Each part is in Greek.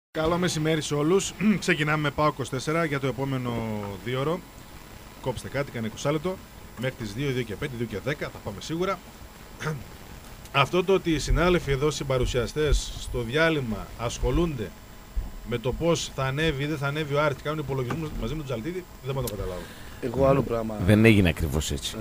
Καλό μεσημέρι σε όλους. Ξεκινάμε με ΠΑΟΚ 24 για το επόμενο 2ωρο. Κόψτε κάτι, κάνε 20 λεπτό. Μέχρι τις 2, 2 και 5, 2 και 10 θα πάμε σίγουρα. Αυτό το ότι οι συνάδελφοι εδώ συμπαρουσιαστές στο διάλειμμα ασχολούνται με το πώς θα ανέβει ή δεν θα ανέβει ο Άρης και κάνουν υπολογισμούς μαζί με τον Τζαλτίδη, δεν μπορώ να το καταλάβω. Εγώ άλλο πράγμα. Δεν έγινε ακριβώς έτσι.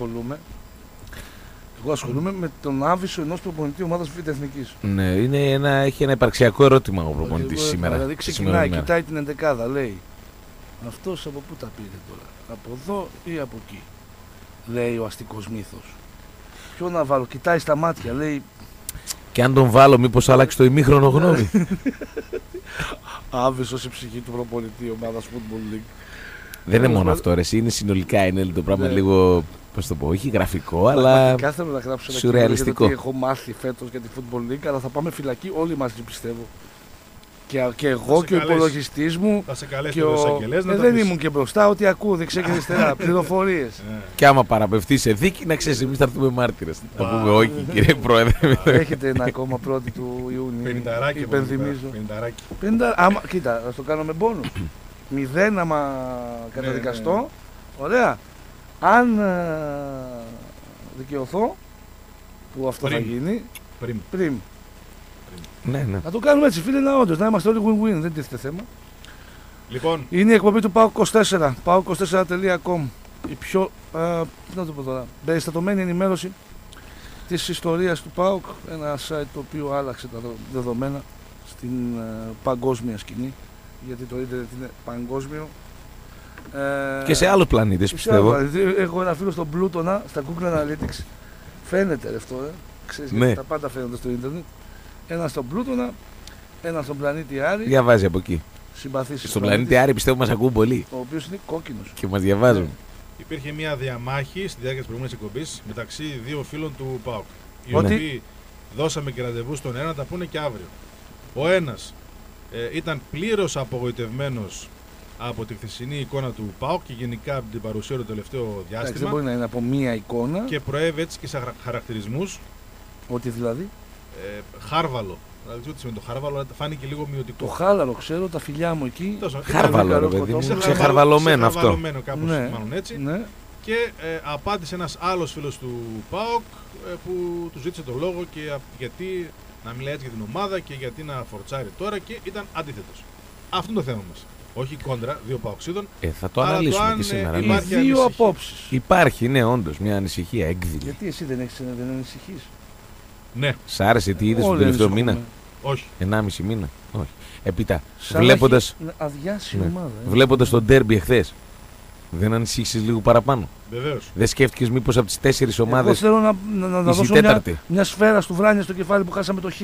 Εγώ ασχολούμαι με τον άβυσο ενός προπονητή ομάδας Εθνικής. Ναι, έχει ένα υπαρξιακό ερώτημα ο προπονητής σήμερα. Δηλαδή ξεκινάει, κοιτάει την εντεκάδα, λέει αυτός από πού τα πήρε τώρα, από εδώ ή από εκεί, λέει ο αστικός μύθος. Ποιο να βάλω, κοιτάει στα μάτια, λέει. Και αν τον βάλω, μήπως αλλάξει το ημίχρονο γνώμη. Άβυσος η ψυχή του προπονητή ομάδας Football League. Δεν είναι μόνο αυτό, ρε. Είναι συνολικά είναι το πράγμα λίγο. Πώς το πω, όχι γραφικό, αλλά θέλω να γράψω ένα σουρεαλιστικό. Γιατί έχω μάθει φέτος για τη Football League, αλλά θα πάμε φυλακή όλοι μαζί, πιστεύω. Και εγώ και ο υπολογιστής μου. Θα σε καλέσει ο εισαγγελέας να τα δεν πεις. ήμουν και μπροστά, ότι ακούω δεξιά και αριστερά. Πληροφορίες. Και άμα παραπευθεί σε δίκη, να ξέρεις, εμείς θα έρθουμε μάρτυρες. Θα πούμε όχι, κύριε Πρόεδρε. Έχετε ένα ακόμα 1η του Ιούνιου. 50 Υπενθυμίζω. 50. Κοίτα, θα το κάνω με πόνο. 0 άμα καταδικαστώ. Ωραία. Αν δικαιωθώ, που αυτό θα γίνει, πριν. Ναι. Να το κάνουμε έτσι, φίλε, όντως, να είμαστε όλοι win-win, δεν τίθεται θέμα. Λοιπόν, Είναι η εκπομπή του ΠΑΟΚ 24, paok24.com. Η πιο, να το πω τώρα, περιστατωμένη ενημέρωση της ιστορίας του ΠΑΟΚ. Ένα site το οποίο άλλαξε τα δεδομένα στην παγκόσμια σκηνή, γιατί το ίντερνετ είναι παγκόσμιο. Και σε άλλους πλανήτες, πιστεύω. Έχω ένα φίλο στον Πλούτονα, στα Google Analytics. Φαίνεται αυτό, ξέρεις, ναι. Τα πάντα φαίνονται στο ίντερνετ. Ένα στον Πλούτονα, ένα στον πλανήτη Άρη. Διαβάζει από εκεί. Συμπαθήσεις. Στον πλανήτη Άρη πιστεύω μας ακούν πολύ. Ο οποίος είναι κόκκινος. Και μας διαβάζουν. υπήρχε μια διαμάχη στη διάρκεια της προηγούμενης εκπομπής μεταξύ δύο φίλων του ΠΑΟΚ. Οι Ότι? οποίοι δώσαμε και ραντεβού στον ένα να τα πούνε και αύριο. Ο ένας ήταν πλήρως απογοητευμένος από τη χθεσινή εικόνα του ΠΑΟΚ και γενικά από την παρουσία του τελευταίο διάστημα. Δεν μπορεί να είναι από μία εικόνα. Και προέβη έτσι και σε χαρακτηρισμούς. Ότι δηλαδή. Χάρβαλο. Δηλαδή, τι σημαίνει το χάρβαλο, αλλά φάνηκε λίγο μειωτικό. Το χάλαρο, ξέρω, τα φιλιά μου εκεί. Χάρβαλο, ρε παιδί μου. Ξεχαρβαλωμένο αυτό. Ξεχαρβαλωμένο κάπως, Ναι. μάλλον έτσι. Ναι. Και απάντησε ένας άλλος φίλος του ΠΑΟΚ που του ζήτησε το λόγο και γιατί να μιλάει έτσι για την ομάδα και γιατί να φορτσάρει τώρα και ήταν αντίθετος. Αυτό είναι το θέμα μας. Όχι κόντρα, δύο ΠΑΟΚσίδων. Θα το αναλύσουμε και σήμερα. Οι δύο απόψεις. Υπάρχει, ναι, όντως, μια ανησυχία έκδηλη. Γιατί εσύ δεν ανησυχείς. Ναι. Σ' άρεσε τι είδες τον τελευταίο μήνα? Όχι. 1,5 μήνα. Όχι. Επίτα, βλέποντας. Αδειάσει η ομάδα. Βλέποντας τον ντέρμπι εχθές, δεν ανησύχησες λίγο παραπάνω? Βεβαίως. Δεν σκέφτηκες μήπως από τις 4 ομάδες? Εγώ θέλω να δώσω μια σφαίρα στο Βράνια στο κεφάλι που χάσαμε το Χ.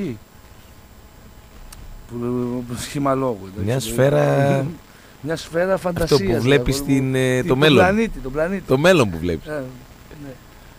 Σχήμα λόγου. Μια σφαίρα. Μια σφαίρα φαντασίας. Αυτό που βλέπεις το μέλλον. Τον πλανήτη. Το μέλλον που βλέπεις. Ναι.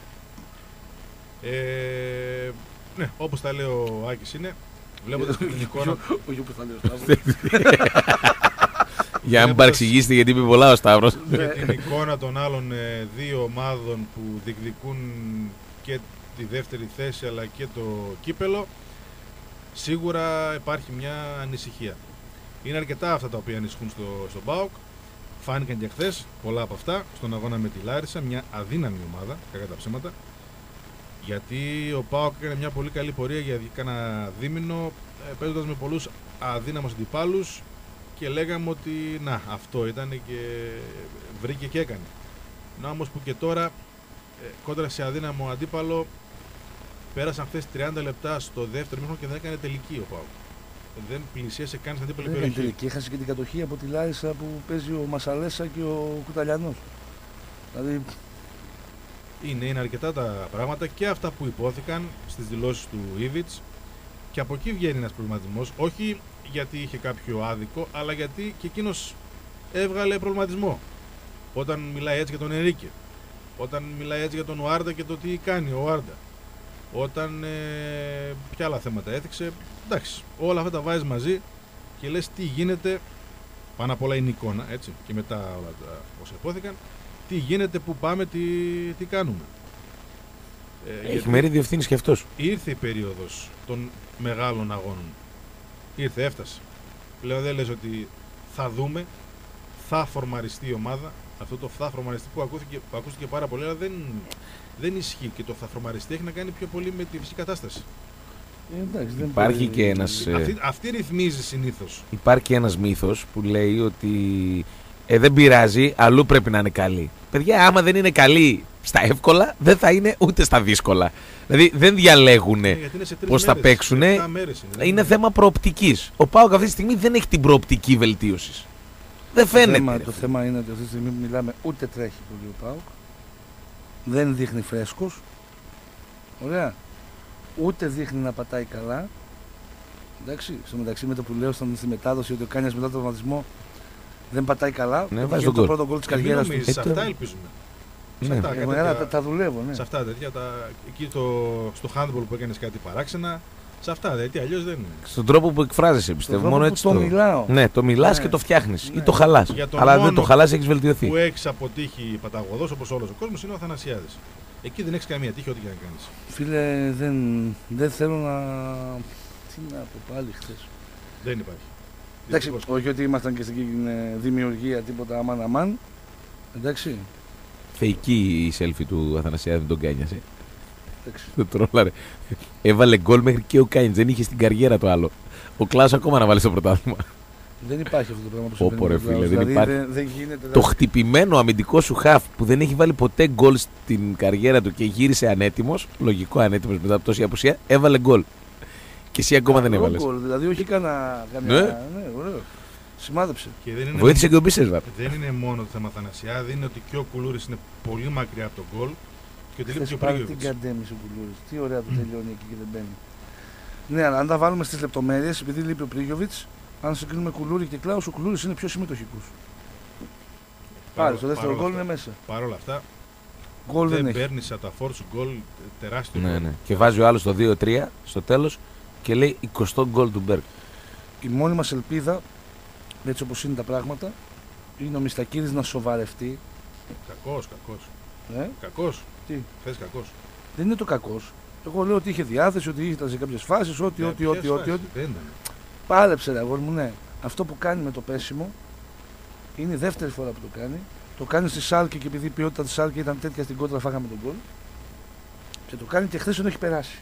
Ναι, όπως τα λέει ο Άκης είναι. Βλέποντας την εικόνα. Όχι όπως τα λέει ο Σταύρος. Για να μην παρεξηγήσετε, γιατί είπε πολλά ο Σταύρος. Με την εικόνα των άλλων δύο ομάδων που διεκδικούν και τη δεύτερη θέση αλλά και το κύπελο, σίγουρα υπάρχει μια ανησυχία. Είναι αρκετά αυτά τα οποία ανησυχούν στον ΠΑΟΚ. Φάνηκαν και χθες πολλά από αυτά στον αγώνα με τη Λάρισα, μια αδύναμη ομάδα, κακά τα ψέματα. Γιατί ο ΠΑΟΚ έκανε μια πολύ καλή πορεία για κάνα δίμηνο, παίζοντας με πολλούς αδύναμους αντιπάλους και λέγαμε ότι να, αυτό ήταν και βρήκε και έκανε. Να όμως που και τώρα κόντρα σε αδύναμο αντίπαλο πέρασαν χθες 30 λεπτά στο δεύτερο μήχρονο και δεν έκανε τελική ο ΠΑΟΚ. Δεν πλησίασε καν στην αντίπαλη περιοχή. Τελική έχασε και την κατοχή από τη Λάρισα που παίζει ο Μασαλέσα και ο Κουταλιανός. Δηλαδή. Είναι αρκετά τα πράγματα και αυτά που υπόθηκαν στις δηλώσεις του Ήβιτς και από εκεί βγαίνει ένας προβληματισμός, όχι γιατί είχε κάποιο άδικο, αλλά γιατί και εκείνος έβγαλε προβληματισμό. Όταν μιλάει έτσι για τον Ενρίκε, όταν μιλάει έτσι για τον Ουάρντα και το τι κάνει ο Ουάρντα, όταν ποια άλλα θέματα έθιξε, εντάξει, όλα αυτά τα βάζεις μαζί και λες τι γίνεται, πάνω απ' όλα είναι η εικόνα, έτσι, και μετά όλα τα όσα υπόθηκαν, τι γίνεται, πού πάμε, τι κάνουμε. Έχει μερίδιο ευθύνης και αυτός. Ήρθε η περίοδος των μεγάλων αγώνων. Ήρθε, έφτασε. Πλέον δεν λες ότι θα δούμε, θα φορμαριστεί η ομάδα. Αυτό το θα φορμαριστεί που ακούστηκε πάρα πολύ, αλλά δεν ισχύει. Και το θα φορμαριστεί έχει να κάνει πιο πολύ με τη φυσική κατάσταση. Εντάξει, δεν Υπάρχει και ένας... Αυτή ρυθμίζει συνήθως. Υπάρχει και ένας μύθος που λέει ότι δεν πειράζει, αλλού πρέπει να είναι καλή. Παιδιά, άμα δεν είναι καλή στα εύκολα, δεν θα είναι ούτε στα δύσκολα. Δηλαδή δεν διαλέγουν πώς θα παίξουν. Είναι θέμα προοπτικής. Ο ΠΑΟΚ αυτή τη στιγμή δεν έχει την προοπτική βελτίωσης. Δεν φαίνεται. Το θέμα είναι ότι αυτή τη στιγμή μιλάμε, ούτε τρέχει πολύ ο ΠΑΟΚ. Δεν δείχνει φρέσκος. Ωραία. Ούτε δείχνει να πατάει καλά. Εντάξει, στο μεταξύ με το που λέω στη μετάδοση ότι ο Κάνιας μετά τον τραυματισμό δεν πατάει καλά. Ναι, βάζει το τον πρώτο γκολ της καριέρας του. Σε αυτά ελπίζουμε. Ναι. Τα δουλεύω, ναι. Σε αυτά τέτοια, εκεί στο handball που έκανες κάτι παράξενα, σε αυτά γιατί αλλιώς δεν είναι. Στον τρόπο που εκφράζεσαι, πιστεύω. Μόνο έτσι το μιλάω. Ναι, το μιλάς και το φτιάχνεις. Ή το χαλάς. Για Αλλά δεν το χαλάς, έχεις βελτιωθεί. Που έχεις αποτύχει παταγωδός όπως όλος ο κόσμος είναι ο Αθανασιάδης. Εκεί δεν έχεις καμία τύχη, ό,τι και να κάνεις. Φίλε, δεν θέλω να. Τι να πω πάλι χθες. Δεν υπάρχει. Εντάξει, όχι ότι ήμασταν και στην δημιουργία τίποτα αμάν. Εντάξει. Θεϊκή η selfie του Αθανασιάδη, δεν τον Κάνιασε. Δεν τρόλαρε. Έβαλε γκολ μέχρι και ο Κάινς. Δεν είχε στην καριέρα το άλλο. Ο Κλάους ακόμα να βάλει στο πρωτάθλημα. Δεν υπάρχει αυτό το πράγμα που συμβαίνει. Ωπω, φίλε, δεν δηλαδή, υπάρχει. δεν γίνεται, το χτυπημένο αμυντικό σου χαφ που δεν έχει βάλει ποτέ γκολ στην καριέρα του και γύρισε ανέτοιμος, λογικό ανέτοιμος μετά από τόση απουσία, έβαλε γκολ. Και εσύ ακόμα δεν έβαλες. Δηλαδή, όχι κανένα. Ναι, ωραίο. Σημάδεψε. Βοήθησε και ο Μπίσεσβαρ. Δεν είναι μόνο το θέμα Αθανασιάδη, είναι ότι και ο Κουλούρης είναι πολύ μακριά από τον γκολ. Και ότι λείπει και ο Πρίγιοβιτς. Την καντέμισε ο Κουλούρης. Τι ωραία που τελειώνει εκεί και δεν μπαίνει. Ναι, αλλά αν τα βάλουμε στις λεπτομέρειες, επειδή λείπει ο Πρίγιοβιτς, αν συγκρίνουμε Κουλούρη και Κλάους, ο Κουλούρης είναι πιο συμμετοχικός. Πάλι, στο δεύτερο γκολ είναι μέσα. Παρ' όλα αυτά, γκολ δεν παίρνει σαν τα φόρ σου γκολ τεράστιο. Ναι, ναι. Και βάζει ο άλλος το 2-3 στο τέλος και λέει 20 γκολ του Μπέρκ. Η μόνη μας ελπίδα, έτσι όπως είναι τα πράγματα, είναι ο Μιστακίδης να σοβαρευτεί. Κακός. Κακός. Τι? Θες κακός. Δεν είναι το κακός. Εγώ λέω ότι είχε διάθεση, ότι ήταν σε κάποιες φάσεις, ότι. Πάλεψε, ρε αγόρι μου, ναι. Αυτό που κάνει με το πέσιμο είναι η δεύτερη φορά που το κάνει. Το κάνει στη Σάλκη και επειδή η ποιότητα της Σάλκη ήταν τέτοια στην κόντρα, φάγαμε τον γκολ. Και το κάνει και χθες ενώ έχει περάσει.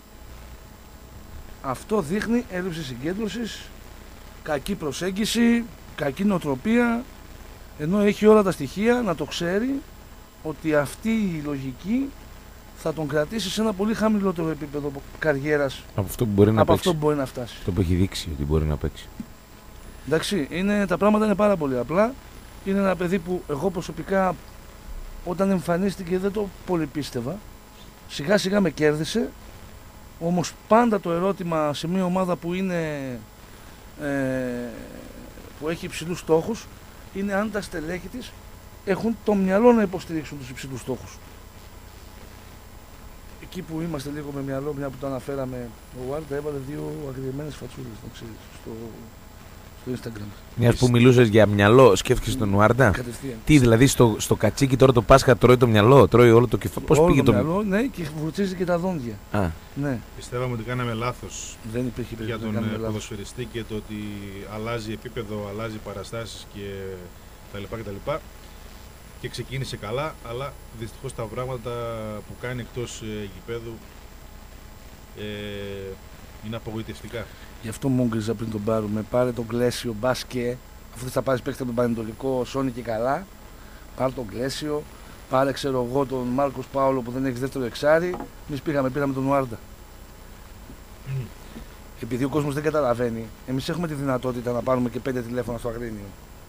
Αυτό δείχνει έλλειψη συγκέντρωσης, κακή προσέγγιση, κακή νοοτροπία, ενώ έχει όλα τα στοιχεία να το ξέρει ότι αυτή η λογική θα τον κρατήσει σε ένα πολύ χαμηλότερο επίπεδο καριέρας από αυτό που μπορεί να, αυτό που μπορεί να φτάσει. Το που έχει δείξει ότι μπορεί να παίξει. Εντάξει, τα πράγματα είναι πάρα πολύ απλά. Είναι ένα παιδί που εγώ προσωπικά όταν εμφανίστηκε δεν το πολύ πίστευα. Σιγά σιγά με κέρδισε. Όμως πάντα το ερώτημα σε μια ομάδα που που έχει υψηλούς στόχους είναι αν τα στελέχη της έχουν το μυαλό να υποστηρίξουν τους υψηλούς στόχους. Εκεί που είμαστε λίγο με μυαλό, μια που το αναφέραμε, ο Βάρντα έβαλε 2 αγριεμένες φατσούλες, το ξέρεις, στο Instagram. Μιας που μιλούσες για μυαλό, σκέφτηκες τον Ουάρντα. Τι, δηλαδή στο κατσίκι τώρα το Πάσχα τρώει το μυαλό, τρώει όλο το κεφάλι. Πώς πήγε το μυαλό, ναι, και βουρτσίζει και τα δόντια. Ναι. Πιστεύαμε ότι κάναμε λάθος για τον ποδοσφαιριστή και το ότι αλλάζει επίπεδο, αλλάζει παραστάσεις και τα λοιπά. Και ξεκίνησε καλά, αλλά δυστυχώς τα πράγματα που κάνει εκτός γηπέδου είναι απογοητευτικά. Γι' αυτό μου έγκριζα πριν τον πάρουμε. Πάρε τον Γκλέσιο, μπάσκε. Αφού θα πάρεις παίκτη από τον Πανετολικό, σώνει και καλά. Πάρε τον Γκλέσιο. Πάρε, ξέρω εγώ, τον Μάρκος Πάολο που δεν έχει δεύτερο εξάρι. Εμείς πήραμε τον Ουάρντα. Επειδή ο κόσμος δεν καταλαβαίνει, εμείς έχουμε τη δυνατότητα να πάρουμε και 5 τηλέφωνα στο Αγρίνιο.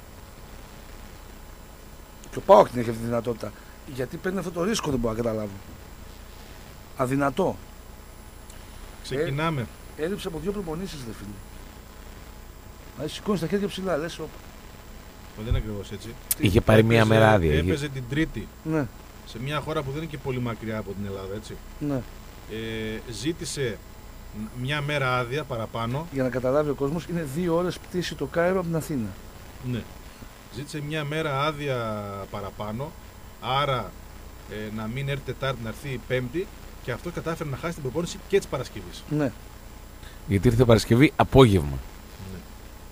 Και ο ΠΑΟΚ την έχει αυτή τη δυνατότητα. Γιατί παίρνει αυτό το ρίσκο, δεν μπορώ να καταλάβω. Αδυνατό. Ξεκινάμε. Έλειψε από 2 προπονήσεις, δε φίλε. Δηλαδή σηκώνεις τα χέρια ψηλά, λες όπα. Δεν είναι ακριβώς έτσι. Είχε πάρει μία μέρα άδεια. Έπαιζε την Τρίτη. Ναι. Σε μια χώρα που δεν είναι και πολύ μακριά από την Ελλάδα, έτσι. Ναι. Ζήτησε μια μέρα άδεια παραπάνω. Για να καταλάβει ο κόσμος, είναι 2 ώρες πτήση το Κάιρο από την Αθήνα. Ναι. Ζήτησε μια μέρα άδεια παραπάνω. Άρα να μην έρθει Τετάρτη, να έρθει Πέμπτη. Και αυτό κατάφερε να χάσει την προπόνηση και της Παρασκευής. Ναι. Γιατί ήρθε Παρασκευή απόγευμα. Ναι.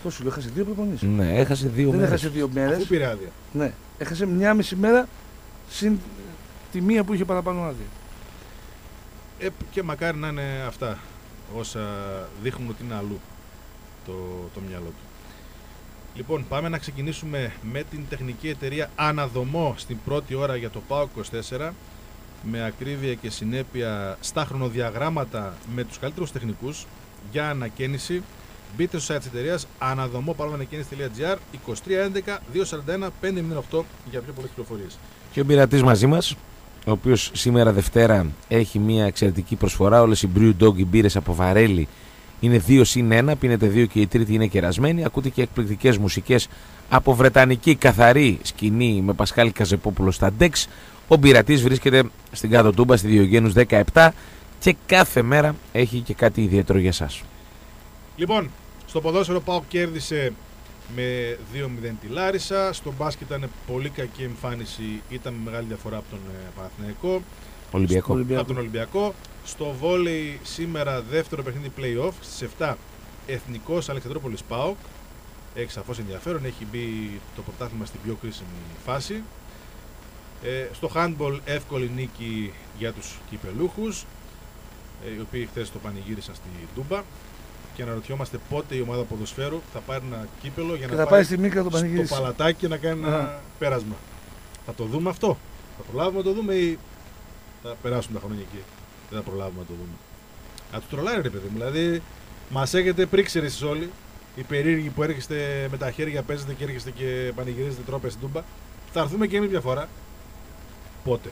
Αυτό σου λέω, έχασε 2 προπονήσεις. Ναι, έχασε 2 Δεν μέρες. έχασε 2 μέρες. Αφού πήρε άδεια. Ναι, έχασε 1,5 μέρα συν τη μία που είχε παραπάνω άδεια. Και μακάρι να είναι αυτά όσα δείχνουν ότι είναι αλλού το μυαλό του. Λοιπόν, πάμε να ξεκινήσουμε με την τεχνική εταιρεία Αναδομό στην πρώτη ώρα για το ΠΑΟΚ 24, με ακρίβεια και συνέπεια στα χρονοδιαγράμματα με τους καλύτερους τεχνικούς για ανακαίνιση. Μπείτε στο site της εταιρείας anadomo-anakαίνιση.gr 2311-241-508 για πιο πολλές πληροφορίες. Και ο Μπειρατής μαζί μας, ο οποίος σήμερα Δευτέρα έχει μια εξαιρετική προσφορά. Όλες οι Brew Dog, οι μπύρες από Βαρέλη είναι 2+1, πίνετε 2 και η τρίτη είναι κερασμένη. Ακούτε και εκπληκτικές μουσικές από βρετανική καθαρή σκηνή με Πασχάλη Καζεπόπουλο στα Dex. Ο Μπειρατής βρίσκεται στην Κάτω Τούμπα, στη Διογένους 17 και κάθε μέρα έχει και κάτι ιδιαίτερο για εσάς. Λοιπόν, στο ποδόσφαιρο ΠΑΟΚ κέρδισε με 2-0 τη Λάρισα. Στο μπάσκετ ήταν πολύ κακή εμφάνιση, ήταν με μεγάλη διαφορά από τον Παναθηναϊκό. Ολυμπιακό. Από τον Ολυμπιακό. Στο βόλεϊ σήμερα δεύτερο παιχνίδι play-off στις 7 Εθνικός Αλεξανδρούπολης ΠΑΟΚ. Έχει σαφώς ενδιαφέρον, έχει μπει το πρωτάθλημα στην πιο κρίσιμη φάση. Στο handball εύκολη νίκη για τους κυπελούχους, οι οποίοι χθες το πανηγύρισαν στη Τούμπα. Και αναρωτιόμαστε πότε η ομάδα ποδοσφαίρου θα πάρει ένα κύπελο για Και να θα πάει στη Μύκρα το στο πανηγύρισε. παλατάκι και να κάνει ένα πέρασμα. Θα το δούμε αυτό? Θα προλάβουμε να το δούμε ή θα περάσουν τα χρόνια εκεί? Δεν θα προλάβουμε να το δούμε. Α, του τρολάρει ρε παιδί μου. Δηλαδή, μας έχετε πρίξει εσείς όλοι. Οι περίεργοι που έρχεστε με τα χέρια, παίζετε και έρχεστε και πανηγυρίζετε τρόπες στην Τούμπα. Θα έρθουμε και εμείς μια φορά. Πότε?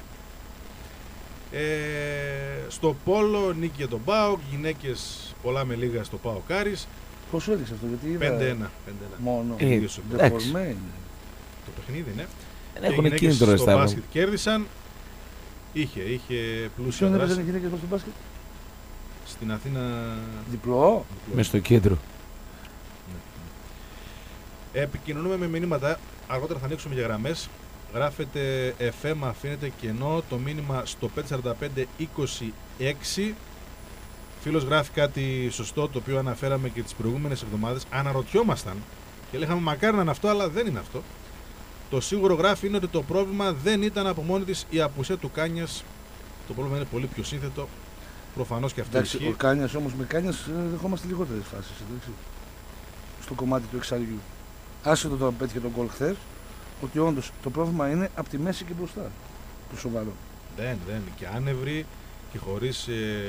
Στο πόλο νίκη για τον ΠΑΟΚ, γυναίκες πολλά με λίγα στο ΠΑΟΚ Άρης. Πώς έδειξε αυτό, γιατί είδα 5-1. μόνο. Εντάξει. Δεφορμέ. Το παιχνίδι, ναι. Έχουν Οι γυναίκες κίνητρο στο αισθάνομαι. μπάσκετ κέρδισαν. Είχε πλούσια Ποιον δράση. έπαιζαν οι γυναίκες στο μπάσκετ? Στην Αθήνα. Διπλό. Μες στο κέντρο. Επικοινωνούμε με μηνύματα. Αργότερα θα ανοίξουμε για γραμμές. Γράφεται FM, αφήνεται κενό. Το μήνυμα στο 545-26. Φίλος γράφει κάτι σωστό, το οποίο αναφέραμε και τις προηγούμενες εβδομάδες. Αναρωτιόμασταν και λέγαμε μακάρι να είναι αυτό, αλλά δεν είναι αυτό. Το σίγουρο γράφει είναι ότι το πρόβλημα δεν ήταν από μόνη της η απουσία του Κάνιας. Το πρόβλημα είναι πολύ πιο σύνθετο. Προφανώς και αυτό Εντάξει, ισχύει. ο Κάνιας όμως, με Κάνιας δεχόμαστε λιγότερες φάσεις. Εντάξει. Στο κομμάτι του εξαριού. Άσχετο το πέτυχε τον γκολ χθες, ότι όντως το πρόβλημα είναι από τη μέση και μπροστά. Το σοβαρό. Δεν. Και άνευροι και χωρίς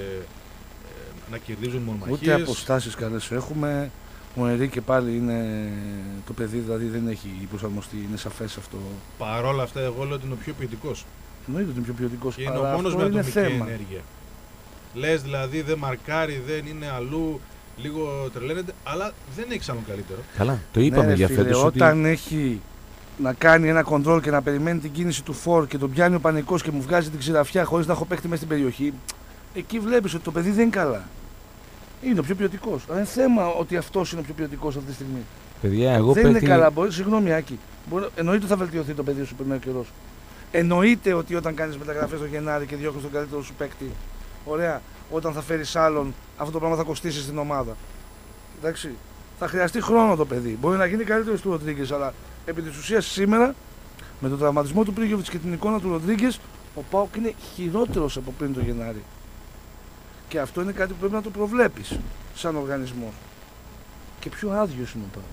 να κερδίζουν μονομαχίες. Ούτε αποστάσεις καλές έχουμε. Ο Ενρίκε πάλι είναι το παιδί, δηλαδή δεν έχει προσαρμοστεί, είναι σαφές αυτό. Παρόλα αυτά, εγώ λέω ότι είναι ο πιο ποιητικός. Εννοείται ότι είναι πιο ποιοτικός, Και είναι αλλά ο μόνος αυτό με είναι ατομική θέμα. ενέργεια. Λες δηλαδή δεν μαρκάρει, δεν είναι αλλού, λίγο τρελαίνεται, αλλά δεν έχει άλλον καλύτερο. Καλά, το είπαμε Ναι, για φίλε, φέτος ότι... όταν έχει να κάνει ένα κοντρόλ και να περιμένει την κίνηση του φορ και τον πιάνει ο πανικός και μου βγάζει την ξηραφιά χωρίς να έχω παίχτη μέσα στην περιοχή, εκεί βλέπεις ότι το παιδί δεν είναι καλά. Είναι ο πιο ποιοτικός. Αλλά είναι θέμα ότι αυτός είναι ο πιο ποιοτικός αυτή τη στιγμή. Παιδιά, εγώ δεν παίκτη... είναι καλά. Συγγνώμη, Άκη. Εννοείται ότι θα βελτιωθεί το παιδί όσο περνάει ο καιρός. Εννοείται ότι όταν κάνεις μεταγραφές το Γενάρη και διώχνεις τον καλύτερο σου παίκτη, ωραία, όταν θα φέρεις άλλον, αυτό το πράγμα θα κοστίσει στην ομάδα. Εντάξει. Θα χρειαστεί χρόνο το παιδί. Μπορεί να γίνει καλύτερος του Ροντρίγκες, αλλά επί της ουσίας σήμερα, με τον τραυματισμό του Πρίγιοβιτς και την εικόνα του Ροντρίγκες, ο ΠΑΟΚ είναι χειρότερος από πριν το Γενάρη. Και αυτό είναι κάτι που πρέπει να το προβλέπεις σαν οργανισμός. Και πιο άδειος είναι ο ΠΑΟΚ.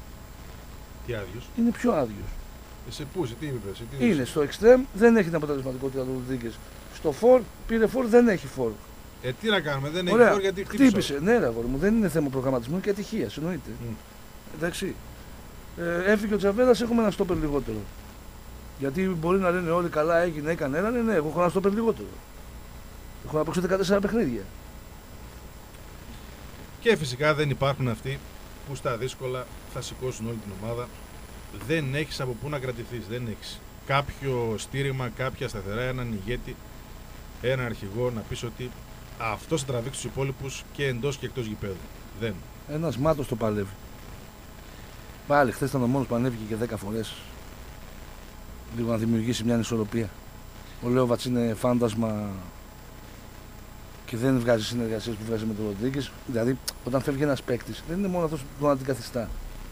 Τι άδειος. Είναι πιο άδειος. Σε πού, σε τι είπες, Είναι στο εξτρέμ, δεν έχει την αποτελεσματικότητα του Ροντρίγκες. Στο φορ, πήρε φορ, δεν έχει φορ. Τι να κάνουμε, δεν έχει Ωραία. φόρ γιατί χτύπησε. Χτύπησε. Ναι, ρε αγόρι μου, δεν είναι θέμα προγραμματισμού, είναι και ατυχία, εννοείται. Εντάξει. Έφυγε ο Τζαβέλας, έχουμε ένα στόπερ λιγότερο. Γιατί μπορεί να λένε όλοι καλά, έγινε, έκανε ένα, ναι, εγώ έχω ένα στόπερ λιγότερο. Έχω να παίξω 14 παιχνίδια. Και φυσικά δεν υπάρχουν αυτοί που στα δύσκολα θα σηκώσουν όλη την ομάδα. Δεν έχεις από πού να κρατηθείς, δεν έχεις κάποιο στήριγμα, κάποια σταθερά, έναν ηγέτη, έναν αρχηγό να πεις ότι αυτός θα τραβήξει τους υπόλοιπους και εντός και εκτός γηπέδου. Δεν. Ένας μάτος το παλεύει. Πάλι χθες ήταν ο μόνος που ανέβηκε και 10 φορές. Λίγο να δημιουργήσει μια ανισορροπία. Ο Λέοβατς είναι φάντασμα και δεν βγάζει συνεργασίες που βγάζει με τον Ροντρίγκες. Δηλαδή, όταν φεύγει ένας παίκτης, δεν είναι μόνο αυτός που τον αντικαθιστά.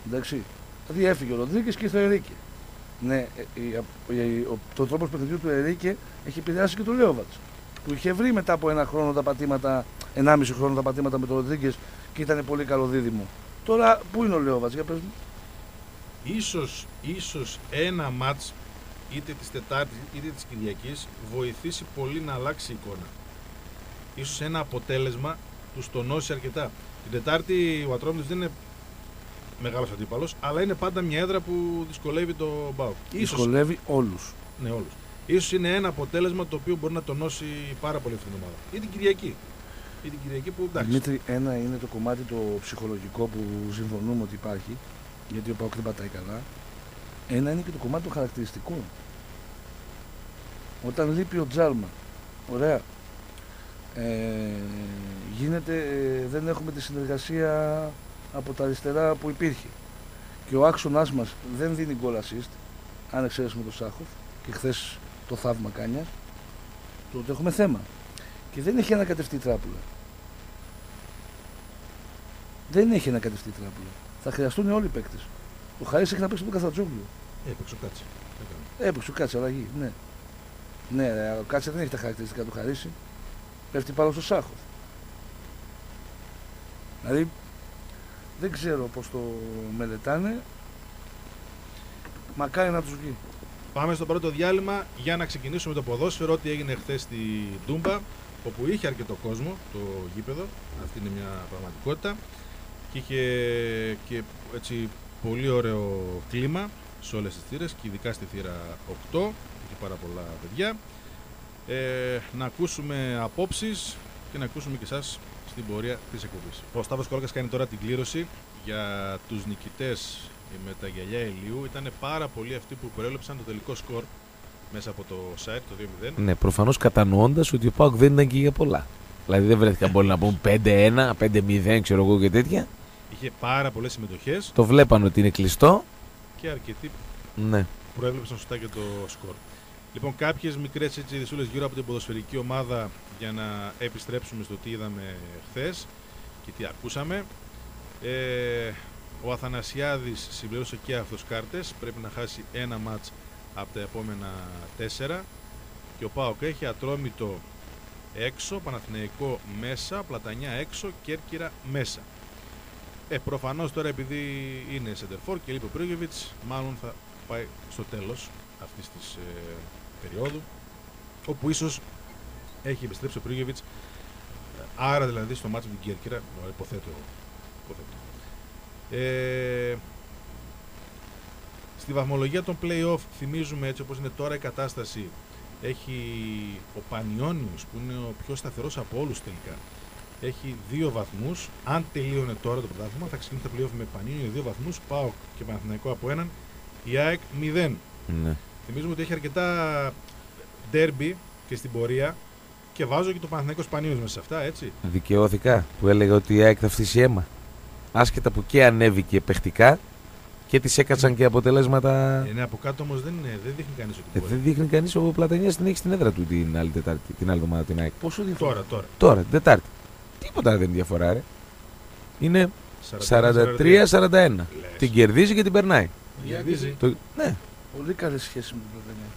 Εντάξει. Δηλαδή έφυγε ο Ροντρίγκες και ήρθε ο Ερίκε. Ναι, το τρόπο παιχνιδιού του Ερίκε έχει επηρεάσει και του Λέοβατς. Που είχε βρει μετά από 1 χρόνο τα πατήματα, 1,5 χρόνο τα πατήματα με τον Ροντρίγκες και ήταν πολύ καλό δίδυμο. Τώρα πού είναι ο Λέοβατς, για πες μου. Ίσως ένα μάτς είτε της Τετάρτης είτε της Κυριακής βοηθήσει πολύ να αλλάξει η εικόνα. Ίσως ένα αποτέλεσμα τους τονώσει αρκετά. Την Τετάρτη ο Ατρόμητος δεν είναι μεγάλος αντίπαλος, αλλά είναι πάντα μια έδρα που δυσκολεύει το ΠΑΟΚ. Δυσκολεύει όλους. Ναι, όλους. Ίσως είναι ένα αποτέλεσμα το οποίο μπορεί να τονώσει πάρα πολύ αυτήν την ομάδα. Ή την Κυριακή. Ή την Κυριακή που εντάξει. Δημήτρη, ένα είναι το κομμάτι το ψυχολογικό που συμφωνούμε ότι υπάρχει, γιατί ο ΠΑΟΚ δεν πατάει καλά. Ένα είναι και το κομμάτι των χαρακτηριστικών. Όταν λείπει ο Τζάλμα, ωραία, δεν έχουμε τη συνεργασία από τα αριστερά που υπήρχε. Και ο άξονας μας δεν δίνει goal assist, αν εξαιρέσουμε το Σάχοφ και χθες το θαύμα Κάνιας, τότε έχουμε θέμα. Και δεν έχει ανακατευτεί η τράπουλα. Δεν έχει ανακατευτεί η τράπουλα. Θα χρειαστούν όλοι οι παίκτες. Ο Χαρίς έχει να παίξει τον Καθατζόγλου. Έπαιξε ο Κάτσε. Έπαιξε ο Κάτσε, αλλαγή, ναι. Ναι, ο Κάτσε δεν έχει τα χαρακτηριστικά του Χαρίση. Πέφτει πάνω στο Σάχοφ. Δηλαδή, δεν ξέρω πώς το μελετάνε. Μακάρι να τους βγει. Πάμε στο πρώτο διάλειμμα για να ξεκινήσουμε το ποδόσφαιρο. Ό,τι έγινε χθες στη Ντούμπα, όπου είχε αρκετό κόσμο το γήπεδο. Αυτή είναι μια πραγματικότητα. Και είχε και έτσι πολύ ωραίο κλίμα σε όλες τις θύρες και ειδικά στη θύρα 8. Είχε πάρα πολλά παιδιά. Να ακούσουμε απόψεις και να ακούσουμε και εσάς στην πορεία της εκπομπής. Ο Σταύρος Κόλκας κάνει τώρα την κλήρωση για τους νικητές με τα γυαλιά ηλίου. Ήταν πάρα πολλοί αυτοί που προέλεψαν το τελικό σκορ μέσα από το site, το 2-0. Ναι, προφανώς κατανοώντας ότι ο ΠΑΟΚ δεν ήταν και για πολλά. Δηλαδή δεν βρέθηκαν πολλοί να πούν 5-1, 5-0, ξέρω εγώ και τέτοια. Είχε πάρα πολλές συμμετοχές. Το βλέπαν ότι είναι κλειστό. Και αρκετοί ναι. προέβλεψαν σωστά και το σκορ. Λοιπόν, κάποιες μικρές ειδησούλες γύρω από την ποδοσφαιρική ομάδα για να επιστρέψουμε στο τι είδαμε χθες και τι ακούσαμε. Ο Αθανασιάδης συμπλήρωσε και αυτός κάρτες. Πρέπει να χάσει ένα μάτς από τα επόμενα 4. Και ο ΠΑΟΚ έχει Ατρόμητο έξω, Παναθηναϊκό μέσα, Πλατανιά έξω, Κέρκυρα μέσα. Προφανώς τώρα επειδή είναι σεντερφόρ και λείπει ο Πρίγεβιτς, μάλλον θα πάει στο τέλος αυτής της περίοδου, όπου ίσως έχει επιστρέψει ο Πρίγεβιτς, άρα δηλαδή στο μάτσο με την Κέρκυρα, υποθέτω. Στη βαθμολογία των play-off θυμίζουμε έτσι όπως είναι τώρα η κατάσταση, έχει ο Πανιώνιος που είναι ο πιο σταθερός από όλους τελικά. Έχει 2 βαθμούς. Αν τελείωνε τώρα το πρωτάθλημα, θα ξεκινήσει τα play-off με Πανιώνιο 2 βαθμούς, ΠΑΟΚ και Παναθηναϊκό από 1, η ΑΕΚ 0. Ναι. Θυμίζουμε ότι έχει αρκετά ντέρμπι και στην πορεία και βάζω και το Παναθηναϊκό Πανιώνιος μέσα σε αυτά, έτσι. Δικαιώθηκα που έλεγα ότι η ΑΕΚ θα φτύσει αίμα. Άσχετα που και ανέβηκε παιχτικά και τις έκατσαν και αποτελέσματα. Ναι, από κάτω όμως δεν δείχνει κανείς ότι μπορεί. Δεν δείχνει κανείς. Ο Πλατανιάς την έχει στην έδρα του την άλλη Τετάρτη, την άλλη εβδομάδα την ΑΕΚ. Πόσο διαφορά? Τώρα, την Τετάρτη. Τίποτα δεν είναι διαφορά, ρε. Είναι 43-41. Την κερδίζει και την περνάει. Κερδίζει. Ναι. Πολύ καλή σχέση με την Πλατανιά.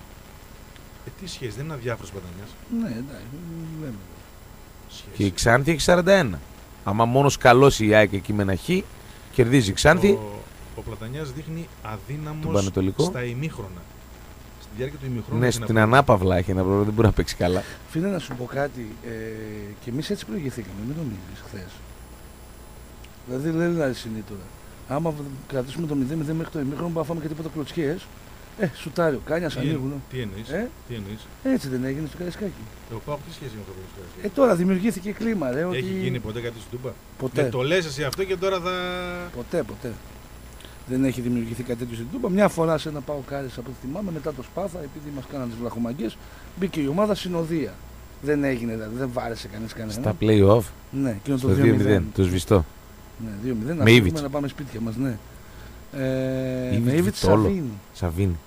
Τι σχέση, δεν είναι αδιάφορος Πλατανιάς. Ναι, εντάξει. Και η Ξάνθη έχει 41. Άμα μόνος καλός η ΑΕΚ εκεί με ένα χ, κερδίζει η Ξάνθη. Ο Πλατανιάς δείχνει αδύναμος στα ημίχρονα. Στη διάρκεια του ημίχρονου. Ναι, στην ανάπαυλα έχει ένα πρόβλημα, δεν μπορεί να παίξει καλά. Φίλε, να σου πω κάτι. Και εμείς έτσι προηγηθήκαμε, μην νομίζεις χθες. Δηλαδή, δεν είναι αληθινή τώρα. Άμα κρατήσουμε το 0-0 μέχρι το ημίχρονο, που φάμε και τίποτα κλωτσιές. Σουτάριο, Κάνιας ανοίγουν. Τι εννοείς? Έτσι δεν έγινε στο Καραϊσκάκι. Εγώ πάω τι σχέση με το Καραϊσκάκι. Τώρα δημιουργήθηκε κλίμα, ρε. Έχει γίνει ποτέ κάτι στην Τούμπα? Ποτέ. Το λες εσύ αυτό και τώρα θα. Ποτέ. Δεν έχει δημιουργηθεί κάτι τέτοιο στην Τούμπα. Μια φορά σε ένα πάω κάρις από ό,τι θυμάμαι, μετά το Σπάθα, επειδή μας κάνανε τις βλαχομαγκές, μπήκε η ομάδα συνοδεία. Δεν έγινε, δηλαδή, δεν βάρεσε κανείς κανένα. Στα play-off. Ναι, εκείνο το 2-0. Το σβηστό. Ναι, 2-0. Με Ήβιτς. Να πάμε σπίτια μας, ναι. Με Ήβιτς Σαβίνη.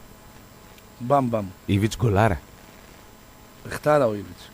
Μπαμ. Ήβιτς γκολάρα. Πεχτάρα ο Ήβιτς.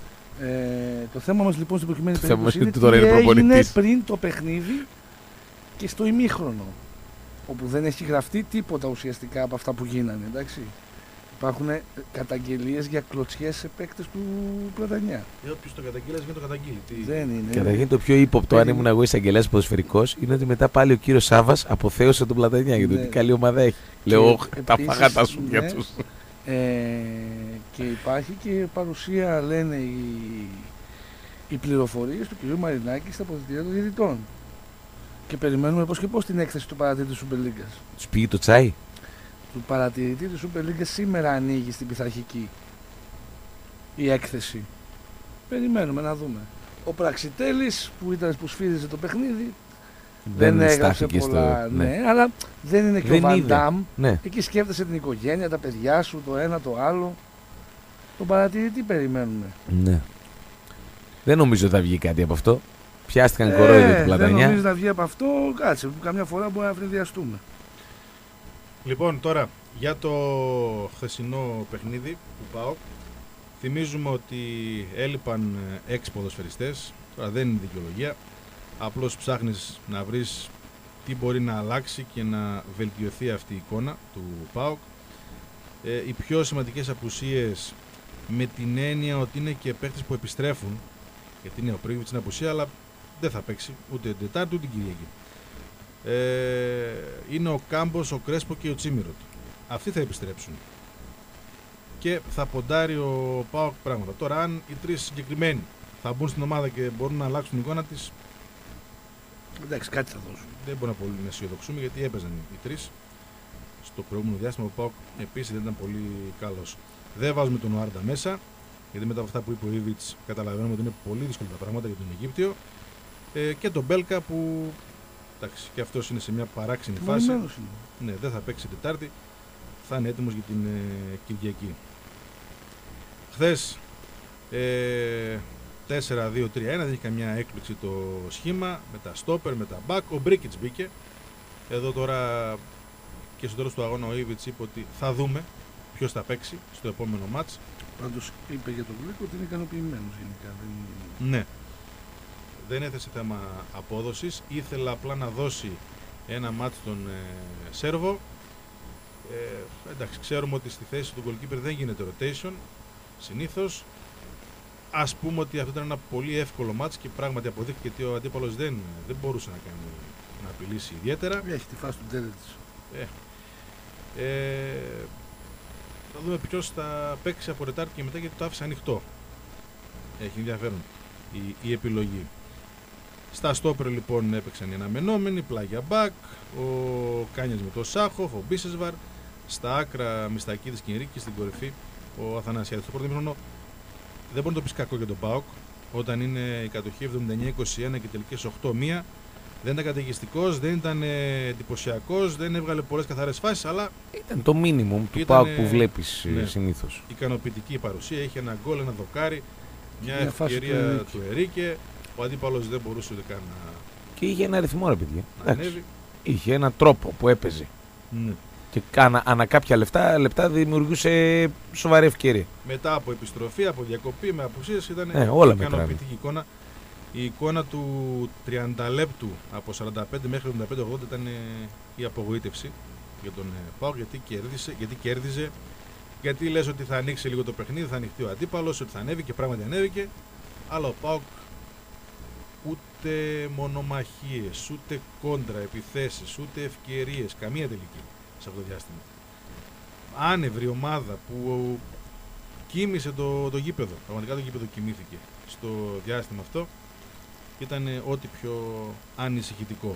Το θέμα μας λοιπόν στην προκειμένη περίπτωση είναι ότι τώρα είναι έγινε προπονητής. πριν το παιχνίδι και στο ημίχρονο, όπου δεν έχει γραφτεί τίποτα ουσιαστικά από αυτά που γίνανε, εντάξει. Υπάρχουν καταγγελίες για κλωτσιές σε παίκτες του Πλατανιά. Όποιος το καταγγείλει, δεν το καταγγείλει. Δεν είναι. Καταρχήν το πιο ύποπτο, αν ήμουν εγώ εισαγγελέας ποδοσφαιρικός, είναι ότι μετά πάλι ο κύριος Σάββας αποθέωσε τον Πλατανιά για το τι καλή ομάδα έχει. Λέω, τα φάγα τα σούγια τους. Και υπάρχει και παρουσία, λένε οι πληροφορίες του κ. Μαρινάκη στα αποδυτήρια των διαιτητών. Και περιμένουμε πώς και πώς την έκθεση του παρατηρητή της Super League. Τους πήγε το τσάι. Του παρατηρητή της Super League σήμερα ανοίγει στην πειθαρχική η έκθεση. Περιμένουμε να δούμε. Ο Πραξιτέλης που σφύριζε το παιχνίδι δεν έγραψε πολλά, ναι, αλλά δεν είναι και ο Βαντάμ. Ναι. Εκεί σκέφτεσαι την οικογένεια, τα παιδιά σου, το ένα, το άλλο. Τον παρατηρητή περιμένουμε. Ναι. Δεν νομίζω ότι θα βγει κάτι από αυτό. Πιάστηκαν κορόιδο του Πλατανιά. Δεν νομίζω να βγει από αυτό. Κάτσε, που καμιά φορά μπορεί να φρενδιαστούμε. Λοιπόν, τώρα για το χθεσινό παιχνίδι του ΠΑΟΚ. Θυμίζουμε ότι έλειπαν 6 ποδοσφαιριστές. Τώρα δεν είναι δικαιολογία. Απλώς ψάχνεις να βρεις τι μπορεί να αλλάξει και να βελτιωθεί αυτή η εικόνα του ΠΑΟΚ. Οι πιο σημαντικές απουσίες, με την έννοια ότι είναι και παίκτες που επιστρέφουν, γιατί είναι ο Πρίγκοβιτς στην απουσία, αλλά δεν θα παίξει ούτε την Τετάρτη ούτε την Κυριακή. Είναι ο Κάμπος, ο Κρέσπο και ο Τσίμιροτ. Αυτοί θα επιστρέψουν. Και θα ποντάρει ο ΠΑΟΚ πράγματα. Τώρα, αν οι τρεις συγκεκριμένοι θα μπουν στην ομάδα και μπορούν να αλλάξουν την εικόνα της, εντάξει, κάτι θα δώσουν. Δεν μπορούμε πολύ να αισιοδοξούμε, γιατί έπαιζαν οι τρεις στο προηγούμενο διάστημα. Ο ΠΑΟΚ επίσης δεν ήταν πολύ καλός. Δεν βάζουμε τον Οάρντα μέσα, γιατί μετά από αυτά που είπε ο Ήβιτς καταλαβαίνουμε ότι είναι πολύ δύσκολα τα πράγματα για τον Αιγύπτιο. Και τον Μπέλκα που, εντάξει, και αυτός είναι σε μια παράξενη φάση. Ναι, δεν θα παίξει Τετάρτη, θα είναι έτοιμος για την Κυριακή. Χθες 4-2-3-1, δεν έχει καμιά έκπληξη το σχήμα, με τα στόπερ, με τα μπακ. Ο Μπρίκιτς μπήκε. Εδώ τώρα και στο τέλος του αγώνα ο Ήβιτς είπε ότι θα δούμε ποιος θα παίξει στο επόμενο μάτς. Πάντως είπε για τον Μπρίκο ότι είναι ικανοποιημένος γενικά. Ναι. Δεν έθεσε θέμα απόδοσης, ήθελε απλά να δώσει ένα μάτς στον Σέρβο. Εντάξει, ξέρουμε ότι στη θέση του goalkeeper δεν γίνεται rotation συνήθως. Ας πούμε ότι αυτό ήταν ένα πολύ εύκολο μάτς και πράγματι αποδείχθηκε ότι ο αντίπαλος δεν μπορούσε να απειλήσει ιδιαίτερα. Έχει τη φάση του Ντέρετς. Θα δούμε ποιος θα παίξει από Τετάρτη και μετά, γιατί το άφησε ανοιχτό. Έχει ενδιαφέρον η επιλογή. Στα στόπερ λοιπόν έπαιξαν οι αναμενόμενοι, Πλάγια Μπακ, ο Κάνιας με το Σάχοφ, ο Μπίσεσβαρ. Στα άκρα Μιστακίδης και Νρίκη, στην κορυφή ο Αθανασιάδης. Στο πρώτο ημίχρονο δεν μπορεί να το πεις κακό για τον ΠΑΟΚ, όταν είναι η κατοχή 79-21 και τελικές 8-1. Δεν ήταν καταιγιστικός, δεν ήταν εντυπωσιακός, δεν έβγαλε πολλές καθαρές φάσεις, αλλά ήταν το μίνιμουμ του ΠΑΟΚ που βλέπεις, ναι, συνήθως. Ικανοποιητική η παρουσία, είχε ένα γκολ, ένα δοκάρι, μια ευκαιρία του Ερίκε. Ο αντίπαλος δεν μπορούσε ούτε καν να. Και είχε ένα ρυθμό, ρε παιδιά. Ανέβει. Είχε έναν τρόπο που έπαιζε. Ναι. Και ανά κάποια λεπτά δημιουργούσε σοβαρή ευκαιρία. Μετά από επιστροφή, από διακοπή, με απουσίες, ήταν ικανοποιητική εικόνα. Η εικόνα του 30 λεπτού από 45 μέχρι 75-80 ήταν η απογοήτευση για τον ΠΑΟΚ, γιατί κέρδιζε. Γιατί λες ότι θα ανοίξει λίγο το παιχνίδι, θα ανοιχτεί ο αντίπαλος, ότι θα ανέβει και πράγματι ανέβηκε. Αλλά ο ΠΑΟΚ ούτε μονομαχίες, ούτε κόντρα, επιθέσεις, ούτε ευκαιρίες, καμία τελική σε αυτό το διάστημα. Άνευρη ομάδα που κοίμησε το γήπεδο. Πραγματικά το γήπεδο κοιμήθηκε στο διάστημα αυτό. Ήταν ό,τι πιο ανησυχητικό.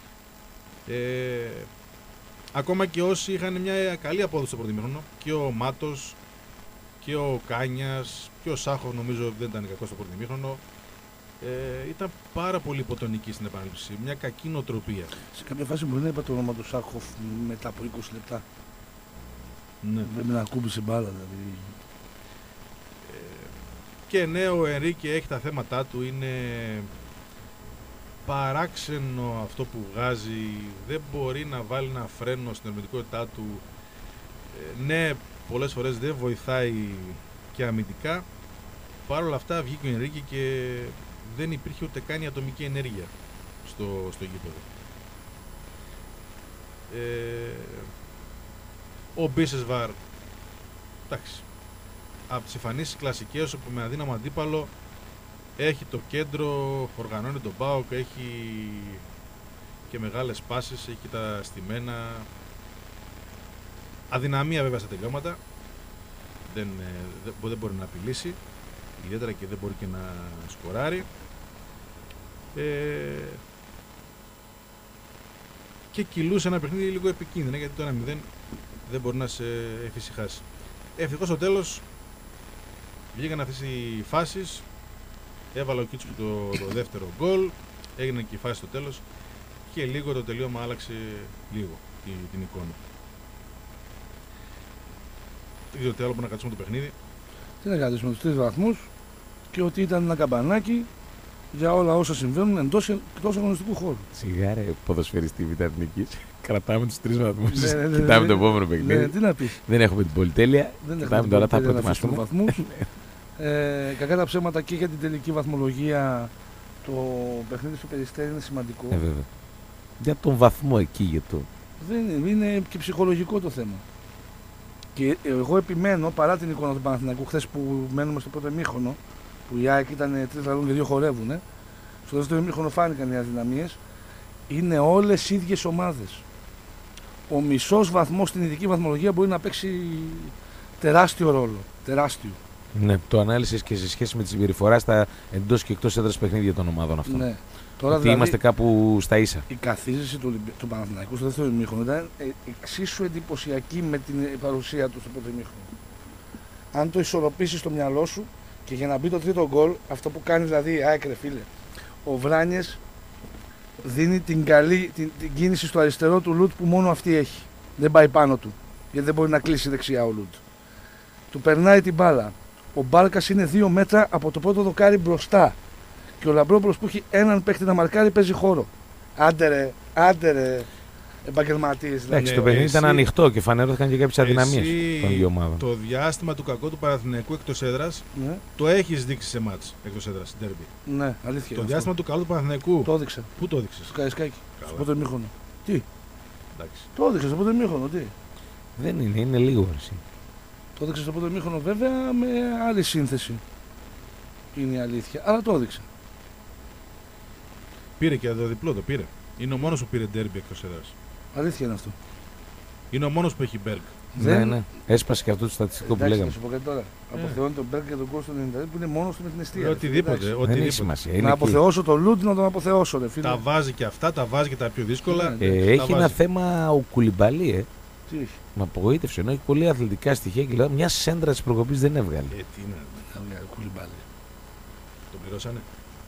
Ακόμα και όσοι είχαν μια καλή απόδοση στο πρώτο ημίχρονο, και ο Μάτος και ο Κάνιας και ο Σάχοφ, νομίζω δεν ήταν κακό στο πρώτο ημίχρονο, ήταν πάρα πολύ υποτονικοί στην επανάληψη. Μια κακή νοοτροπία. Σε κάποια φάση μπορεί να είπα το όνομα του Σάχοφ μετά από 20 λεπτά. Ναι. Πρέπει να ακούμπησε μπάλα δηλαδή. Και ναι, ο Ενρίκε έχει τα θέματα του, είναι παράξενο αυτό που βγάζει, δεν μπορεί να βάλει ένα φρένο στην ερμηνικότητά του. Ναι, πολλές φορές δεν βοηθάει και αμυντικά. Παρ' όλα αυτά βγήκε ο Ενρίκε και δεν υπήρχε ούτε καν η ατομική ενέργεια στο γήπεδο. Ο Μπίσεσβαρ, εντάξει, από τις εμφανίσεις κλασικές όπου με αδύναμο αντίπαλο έχει το κέντρο, οργανώνει τον ΠΑΟΚ, έχει και μεγάλες πάσεις, έχει και τα στημένα. Αδυναμία βέβαια στα τελειώματα, δεν μπορεί να απειλήσει, ιδιαίτερα και δεν μπορεί και να σκοράρει. Και κυλούσε ένα παιχνίδι λίγο επικίνδυνα, γιατί το 1-0 δεν μπορεί να σε εφησυχάσει. Ευτυχώς στο τέλος βγήκαν αυτές οι φάσεις, έβαλε ο Κίτσου το δεύτερο γκολ, έγινε και η φάση στο τέλος και λίγο το τελείωμα άλλαξε λίγο την εικόνα. Δεν ξέρω τι άλλο που να κρατήσουμε το παιχνίδι. Τι να κρατήσουμε, τους 3 βαθμούς και ότι ήταν ένα καμπανάκι για όλα όσα συμβαίνουν εντός αγωνιστικού χώρου. Σιγάρε, ποδοσφαιριστή Β' Εθνικής. Κρατάμε τους 3 βαθμούς. Κοιτάμε το επόμενο παιχνίδι. Τι να πεις. Δεν έχουμε την πολυτέλεια. Κοιτάμε τώρα, θα προετοιμαστούμε. Κακά τα ψέματα και για την τελική βαθμολογία. Το παιχνίδι στο Περιστέρι είναι σημαντικό. Βέβαια. Για τον βαθμό εκεί, για το. Δεν είναι και ψυχολογικό το θέμα. Και εγώ επιμένω, παρά την εικόνα του Παναθηναϊκού, χθες που μένουμε στο πρώτο ημίχρονο, που η ΑΕΚ ήταν 3 λαλούν και 2 χορεύουν, στο δεύτερο ημίχρονο φάνηκαν οι αδυναμίες, είναι όλες ίδιες ομάδες. Ο μισός βαθμός στην ειδική βαθμολογία μπορεί να παίξει τεράστιο ρόλο. Τεράστιο. Ναι, το ανάλυσες και σε σχέση με τη συμπεριφορά στα εντός και εκτός έδρας παιχνίδια των ομάδων αυτών. Ναι. Τώρα ότι δηλαδή, είμαστε κάπου στα ίσα. Η καθίζηση του Παναθηναϊκού στο δεύτερο ημίχρονο ήταν εξίσου εντυπωσιακή με την παρουσία του στο πρώτο ημίχρονο. Αν το ισορροπήσεις στο μυαλό σου και για να μπει το τρίτο γκολ, αυτό που κάνει δηλαδή η ΑΕΚ, φίλε, ο Βράνιες δίνει την κίνηση στο αριστερό του Λουτ που μόνο αυτή έχει. Δεν πάει πάνω του, γιατί δεν μπορεί να κλείσει δεξιά ο Λουτ. Του περνάει την μπάλα. Ο Μπάλκας είναι 2 μέτρα από το πρώτο δοκάρι μπροστά. Και ο Λαμπρόπουλος που έχει έναν παίκτη να μαρκάρει παίζει χώρο. Άντε ρε, επαγγελματίες. Εντάξει, το παιχνίδι ήταν ανοιχτό και φανέρωθηκαν και κάποιες αδυναμίες των δύο ομάδων. Το διάστημα του κακού του Παναθηναϊκού εκτός έδρας το έχεις δείξει σε μάτς εκτός έδρας, στην ντέρμπι. Ναι, αλήθεια. Το διάστημα του καλού του Παναθηναϊκού. Το έδειξα. Πού το έδειξες? Στο Καραϊσκάκι. Στο πρώτο ημίχρονο. Τι? Εντάξει. Το έδειξα στο πρώτο ημίχρονο, τι? Δεν είναι λίγο αρσί. Το έδειξα στο πρώτο ημίχρονο βέβαια με άλλη σύνθεση. Είναι η αλήθεια, αλλά το έδειξα. Πήρε και το διπλό, το πήρε. Είναι ο μόνος που πήρε ντέρμπι εκτός έδρας. Αλήθεια είναι αυτό. Είναι ο μόνος που έχει Μπέρκ. Ναι. Έσπασε και αυτό το στατιστικό που λέγαμε. Να σου πω κάτι τώρα. Αποθεώνει τον Μπέρκ και τον Κώστο 90 που είναι μόνος του με την αιστεία. Οτιδήποτε. Δεν έχει σημασία. Να αποθεώσω τον Λούντ, να τον αποθεώσω. Ρε, φίλε. Τα βάζει και αυτά, τα βάζει και τα πιο δύσκολα. Έχει ένα θέμα ο Κουλιμπαλί, Τι έχει? Με απογοήτευσε. Ενώ έχει πολύ αθλητικά στοιχεία και λέει μια σέντρα τη προκοπή δεν έβγαλε. Τι είναι. Κουλιμπαλί. Τον πληρώσανε.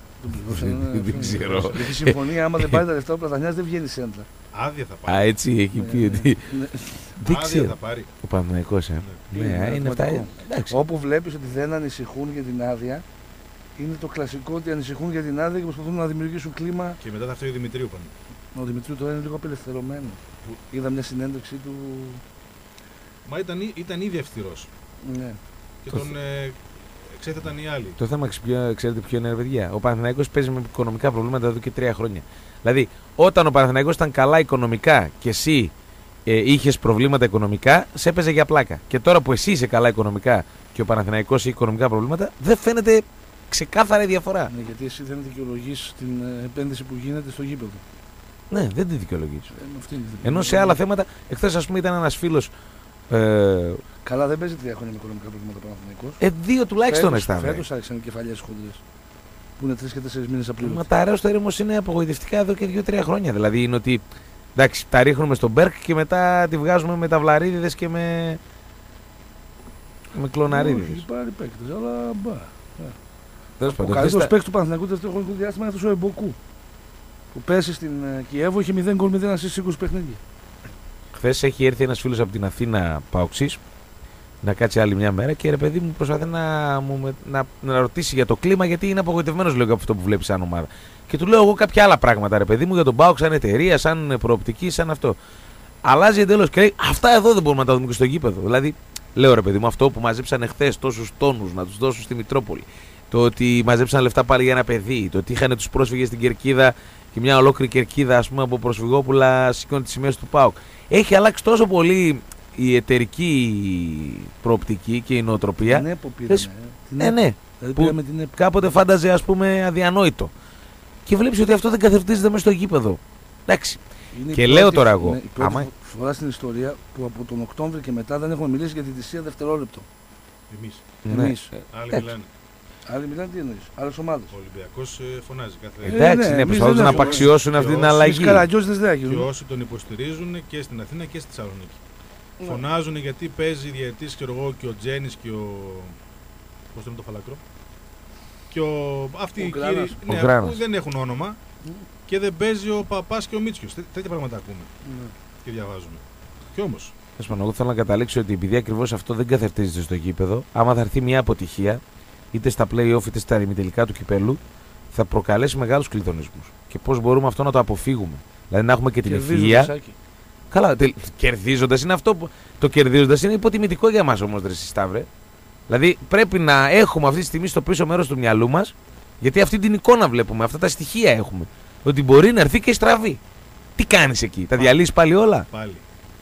Δεν ξέρω. Έχει συμφωνία, άμα δεν πάρει τα λεφτά ο Πλατανιάς δεν βγαίνει σέντρα. Άδεια θα πάρει. Α, έτσι έχει πει ότι. Δεν Άδεια ξέρω. θα πάρει. Ο Παναθηναϊκός, Ναι, είναι αυτά. Όπου βλέπεις ότι δεν ανησυχούν για την άδεια, είναι το κλασικό ότι ανησυχούν για την άδεια και προσπαθούν να δημιουργήσουν κλίμα. Και μετά θα φταίει ο Δημητρίου πάνω. Ο Δημητρίου τώρα είναι λίγο απελευθερωμένο. Είδα μια συνέντευξη του. Μα ήταν ήδη αυστηρός. Ναι. Και τον εξέθεταν οι άλλοι. Το θέμα ξέρετε ποιο είναι, ρε παιδιά. Ο Παναθηναϊκός παίζει με οικονομικά προβλήματα εδώ και 3 χρόνια. Δηλαδή, όταν ο Παναθηναϊκός ήταν καλά οικονομικά και εσύ είχες προβλήματα οικονομικά, σε έπαιζε για πλάκα. Και τώρα που εσύ είσαι καλά οικονομικά και ο Παναθηναϊκός έχει οικονομικά προβλήματα, δεν φαίνεται ξεκάθαρα η διαφορά. Ναι, γιατί εσύ δεν δικαιολογείς την επένδυση που γίνεται στο γήπεδο. Ναι, δεν τη δικαιολογείς. Ενώ σε άλλα θέματα, εχθές ας πούμε ήταν ένας φίλος. Καλά, δεν παίζει 3 χρόνια με οικονομικά προβλήματα ο Παναθηναϊκός. 2 τουλάχιστον αισθάνομαι. Φέτος άρχισαν οι κεφαλιές χοντρές. Που είναι 3 και 4 μήνες απλήρωτοι. Μα τα ρέος το έρημος είναι απογοητευτικά εδώ και 2-3 χρόνια. Δηλαδή είναι ότι εντάξει, τα ρίχνουμε στον Μπέρκ και μετά τη βγάζουμε με τα Βλαρίδιδες και με κλωναρίδιδες. Έχει πάρει παίκτες, αλλά μπα. Ο καλύτερος παίκτης του Παναθηναϊκού το δεύτερο χρονικό διάστημα είναι αυτός ο Εμποκού. Που πέρσι στην Κιέβο είχε 0 γκολ 0 ασίστ 20 παιχνίδια. Χθες έχει έρθει ένας φίλος από την Αθήνα Παοξής να κάτσει άλλη μια μέρα και ρε παιδί μου προσπαθεί να ρωτήσει για το κλίμα, γιατί είναι απογοητευμένος λίγο από αυτό που βλέπει σαν ομάδα. Και του λέω εγώ κάποια άλλα πράγματα, ρε παιδί μου, για τον ΠΑΟΚ σαν εταιρεία, σαν προοπτική, σαν αυτό. Αλλάζει εντελώς και λέει αυτά εδώ δεν μπορούμε να τα δούμε και στο γήπεδο. Δηλαδή, λέω ρε παιδί μου, αυτό που μαζέψανε χθες τόσους τόνους να τους δώσουν στη Μητρόπολη, το ότι μαζέψαν λεφτά πάλι για ένα παιδί, το ότι είχαν τους πρόσφυγες στην Κερκίδα και μια ολόκληρη Κερκίδα, ας πούμε, από προσφυγόπουλα σηκώνει τις σημαίες του ΠΑΟΚ. Έχει αλλάξει τόσο πολύ η εταιρική προοπτική και η νοοτροπία. Την ΕΠΟ πήραμε. Ναι. Δηλαδή Που πήραμε την ΕΠΟ. κάποτε φάνταζε, ας πούμε, αδιανόητο. Και βλέπεις ότι αυτό δεν καθευτίζεται μέσα στο γήπεδο. Εντάξει. Είναι Και η λέω πρώτη- τώρα εγώ, είναι η πρώτη άμα- φορά στην ιστορία που από τον Οκτώβριο και μετά δεν έχουμε μιλήσει για τη θυσία δευτερόλεπτο. Εμείς. Ναι. Εμείς. Άλλοι Εντάξει. μιλάνε. Άλλοι μιλάνε τι εννοείς, άλλες ομάδες. Ο Ολυμπιακός φωνάζει κάθε Εντάξει, ναι, ναι, εμείς προσπαθούν δεν να έχουμε- απαξιώσουν αυτή την Και όσοι αλλαγή. Τις καραγκιόζιδες δεν και άγγιζουν. όσοι τον υποστηρίζουν και στην Αθήνα και στη Θεσσαλονίκη. Ναι. Φωνάζουν γιατί παίζει διαιτητής, ξέρω εγώ, και ο Τζένις και ο. Πώς το είναι το φαλακρό. Και αυτοί Ο οι Γκράνας. κύριοι Ο ναι, Γκράνας. που δεν έχουν όνομα και δεν παίζει ο Παπάς και ο Μίτσιος. Τέτοια πράγματα ακούμε Ναι. και διαβάζουμε. Κι όμως, Τέλος πάντων, εγώ θέλω να καταλήξω ότι επειδή ακριβώς αυτό δεν καθευτίζεται στο γήπεδο, άμα θα έρθει μια αποτυχία, είτε στα play-off είτε στα ημιτελικά του κυπέλου, θα προκαλέσει μεγάλους κλειδονισμούς. Και πώς μπορούμε αυτό να το αποφύγουμε. Δηλαδή να έχουμε και την Κερδίζοντας, ευφυΐα. Άκη. Καλά, κερδίζοντας είναι αυτό. Το κερδίζοντας είναι υποτιμητικό για μας όμως, ρε Σταύρε. Δηλαδή πρέπει να έχουμε αυτή τη στιγμή στο πίσω μέρος του μυαλού μας, γιατί αυτή την εικόνα βλέπουμε, αυτά τα στοιχεία έχουμε. Ότι μπορεί να έρθει και στραβή. Τι κάνεις εκεί, τα διαλύσεις πάλι όλα. πάλι.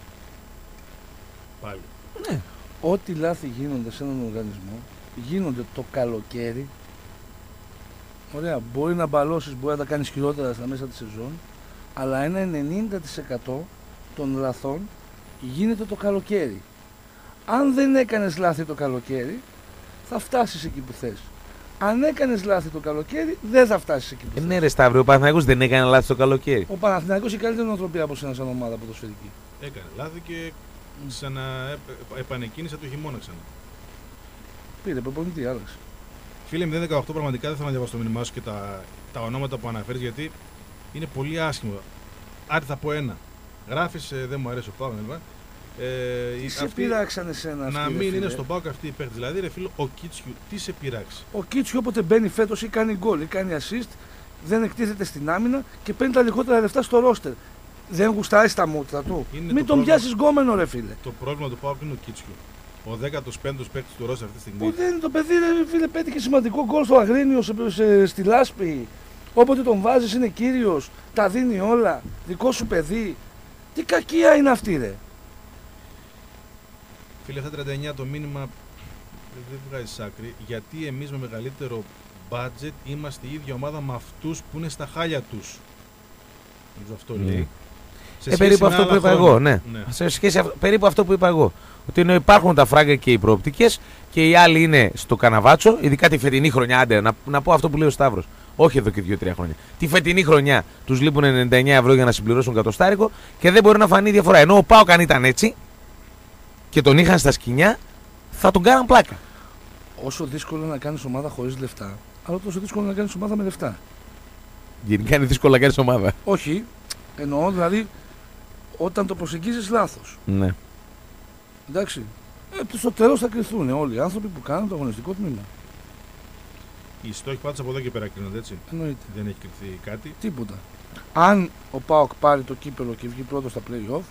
Ό,τι λάθη γίνονται σε έναν οργανισμό γίνονται το καλοκαίρι. Ωραία, μπορεί να μπαλώσεις, μπορεί να τα κάνεις χειρότερα στα μέσα της σεζόν, αλλά ένα 90% των λαθών γίνεται το καλοκαίρι. Αν δεν έκανες λάθη το καλοκαίρι, θα φτάσεις εκεί που θες. Αν έκανες λάθη το καλοκαίρι, δεν θα φτάσεις εκεί που θες. Ναι, ρε Σταύρο, ο Παναθηναϊκός δεν έκανε λάθη το καλοκαίρι. Ο Παναθηναϊκός έχει καλύτερη νοοτροπία από σένα σαν ομάδα ποδοσφαιρική. Έκανε λάθη και επανεκκίνησε το χειμώνα ξανά. Πήρε προπονητή, άλλαξε. Φίλε 018, πραγματικά δεν θέλω να διαβάσω το μήνυμά σου και τα ονόματα που αναφέρεις γιατί είναι πολύ άσχημο. Άντε θα πω ένα. Γράφεις δεν μου αρέσει ο Πάοκ, Σε πειράξανε εσένα αυτοί, να ρε μην φίλε. είναι στον Πάοκ αυτή η παίκτη. Δηλαδή, ρε φίλο, ο Κίτσιου τι σε πειράξει. Ο Κίτσιο όποτε μπαίνει φέτος ή κάνει γκολ ή κάνει assist, δεν εκτίθεται στην άμυνα και παίρνει τα λιγότερα λεφτά στο ρόστερ. Δεν γουστάρει στα μούτρα του. Είναι Μην το τον πρόβλημα. πιάσει γκόμενο, ρε φίλε. Το πρόβλημα του Πάοκ είναι ο Κίτσιου. Ο 15ος παίκτη του Ρώσα αυτή τη στιγμή. Που δεν είναι το παιδί, ρε φίλε, πέτυχε σημαντικό γκολ στο Αγρίνιο στη Λάσπη. Όποτε τον βάζει είναι κύριος, τα δίνει όλα. Δικό σου παιδί. Τι κακία είναι αυτή, ρε. Φίλε, αυτά 39 το μήνυμα δεν βγάζει άκρη. Γιατί εμείς με μεγαλύτερο budget είμαστε η ίδια ομάδα με αυτούς που είναι στα χάλια τους. Νομίζω αυτό λέει. Σε σχέση Περίπου με αυτό άλλα που είπα χρόνια. εγώ, ναι. Σε σχέση περίπου αυτό που είπα εγώ. Ότι ενώ υπάρχουν τα φράγκα και οι προοπτικές και οι άλλοι είναι στο καναβάτσο, ειδικά τη φετινή χρονιά. Άντε, να πω αυτό που λέει ο Σταύρος. Όχι εδώ και 2-3 χρόνια. Τη φετινή χρονιά τους λείπουν 99 ευρώ για να συμπληρώσουν κατοστάρικο και δεν μπορεί να φανεί διαφορά. Ενώ ο ΠΑΟΚ αν ήταν έτσι και τον είχαν στα σκοινιά, θα τον κάναν πλάκα. Όσο δύσκολο είναι να κάνει ομάδα χωρίς λεφτά, αλλά τόσο δύσκολο είναι να κάνει ομάδα με λεφτά. Γενικά είναι δύσκολο να κάνει ομάδα. Όχι, εννοώ δηλαδή όταν το προσεγγίζεις λάθος. Ναι. Εντάξει. Στο τέλος θα κρυθούν όλοι οι άνθρωποι που κάνουν το αγωνιστικό τμήμα. Οι στόχοι πάντως από εδώ και πέρα κρίνονται έτσι. Εννοείται. Δεν έχει κρυφθεί κάτι. Τίποτα. Αν ο ΠΑΟΚ πάρει το κύπελο και βγει πρώτο στα play-off,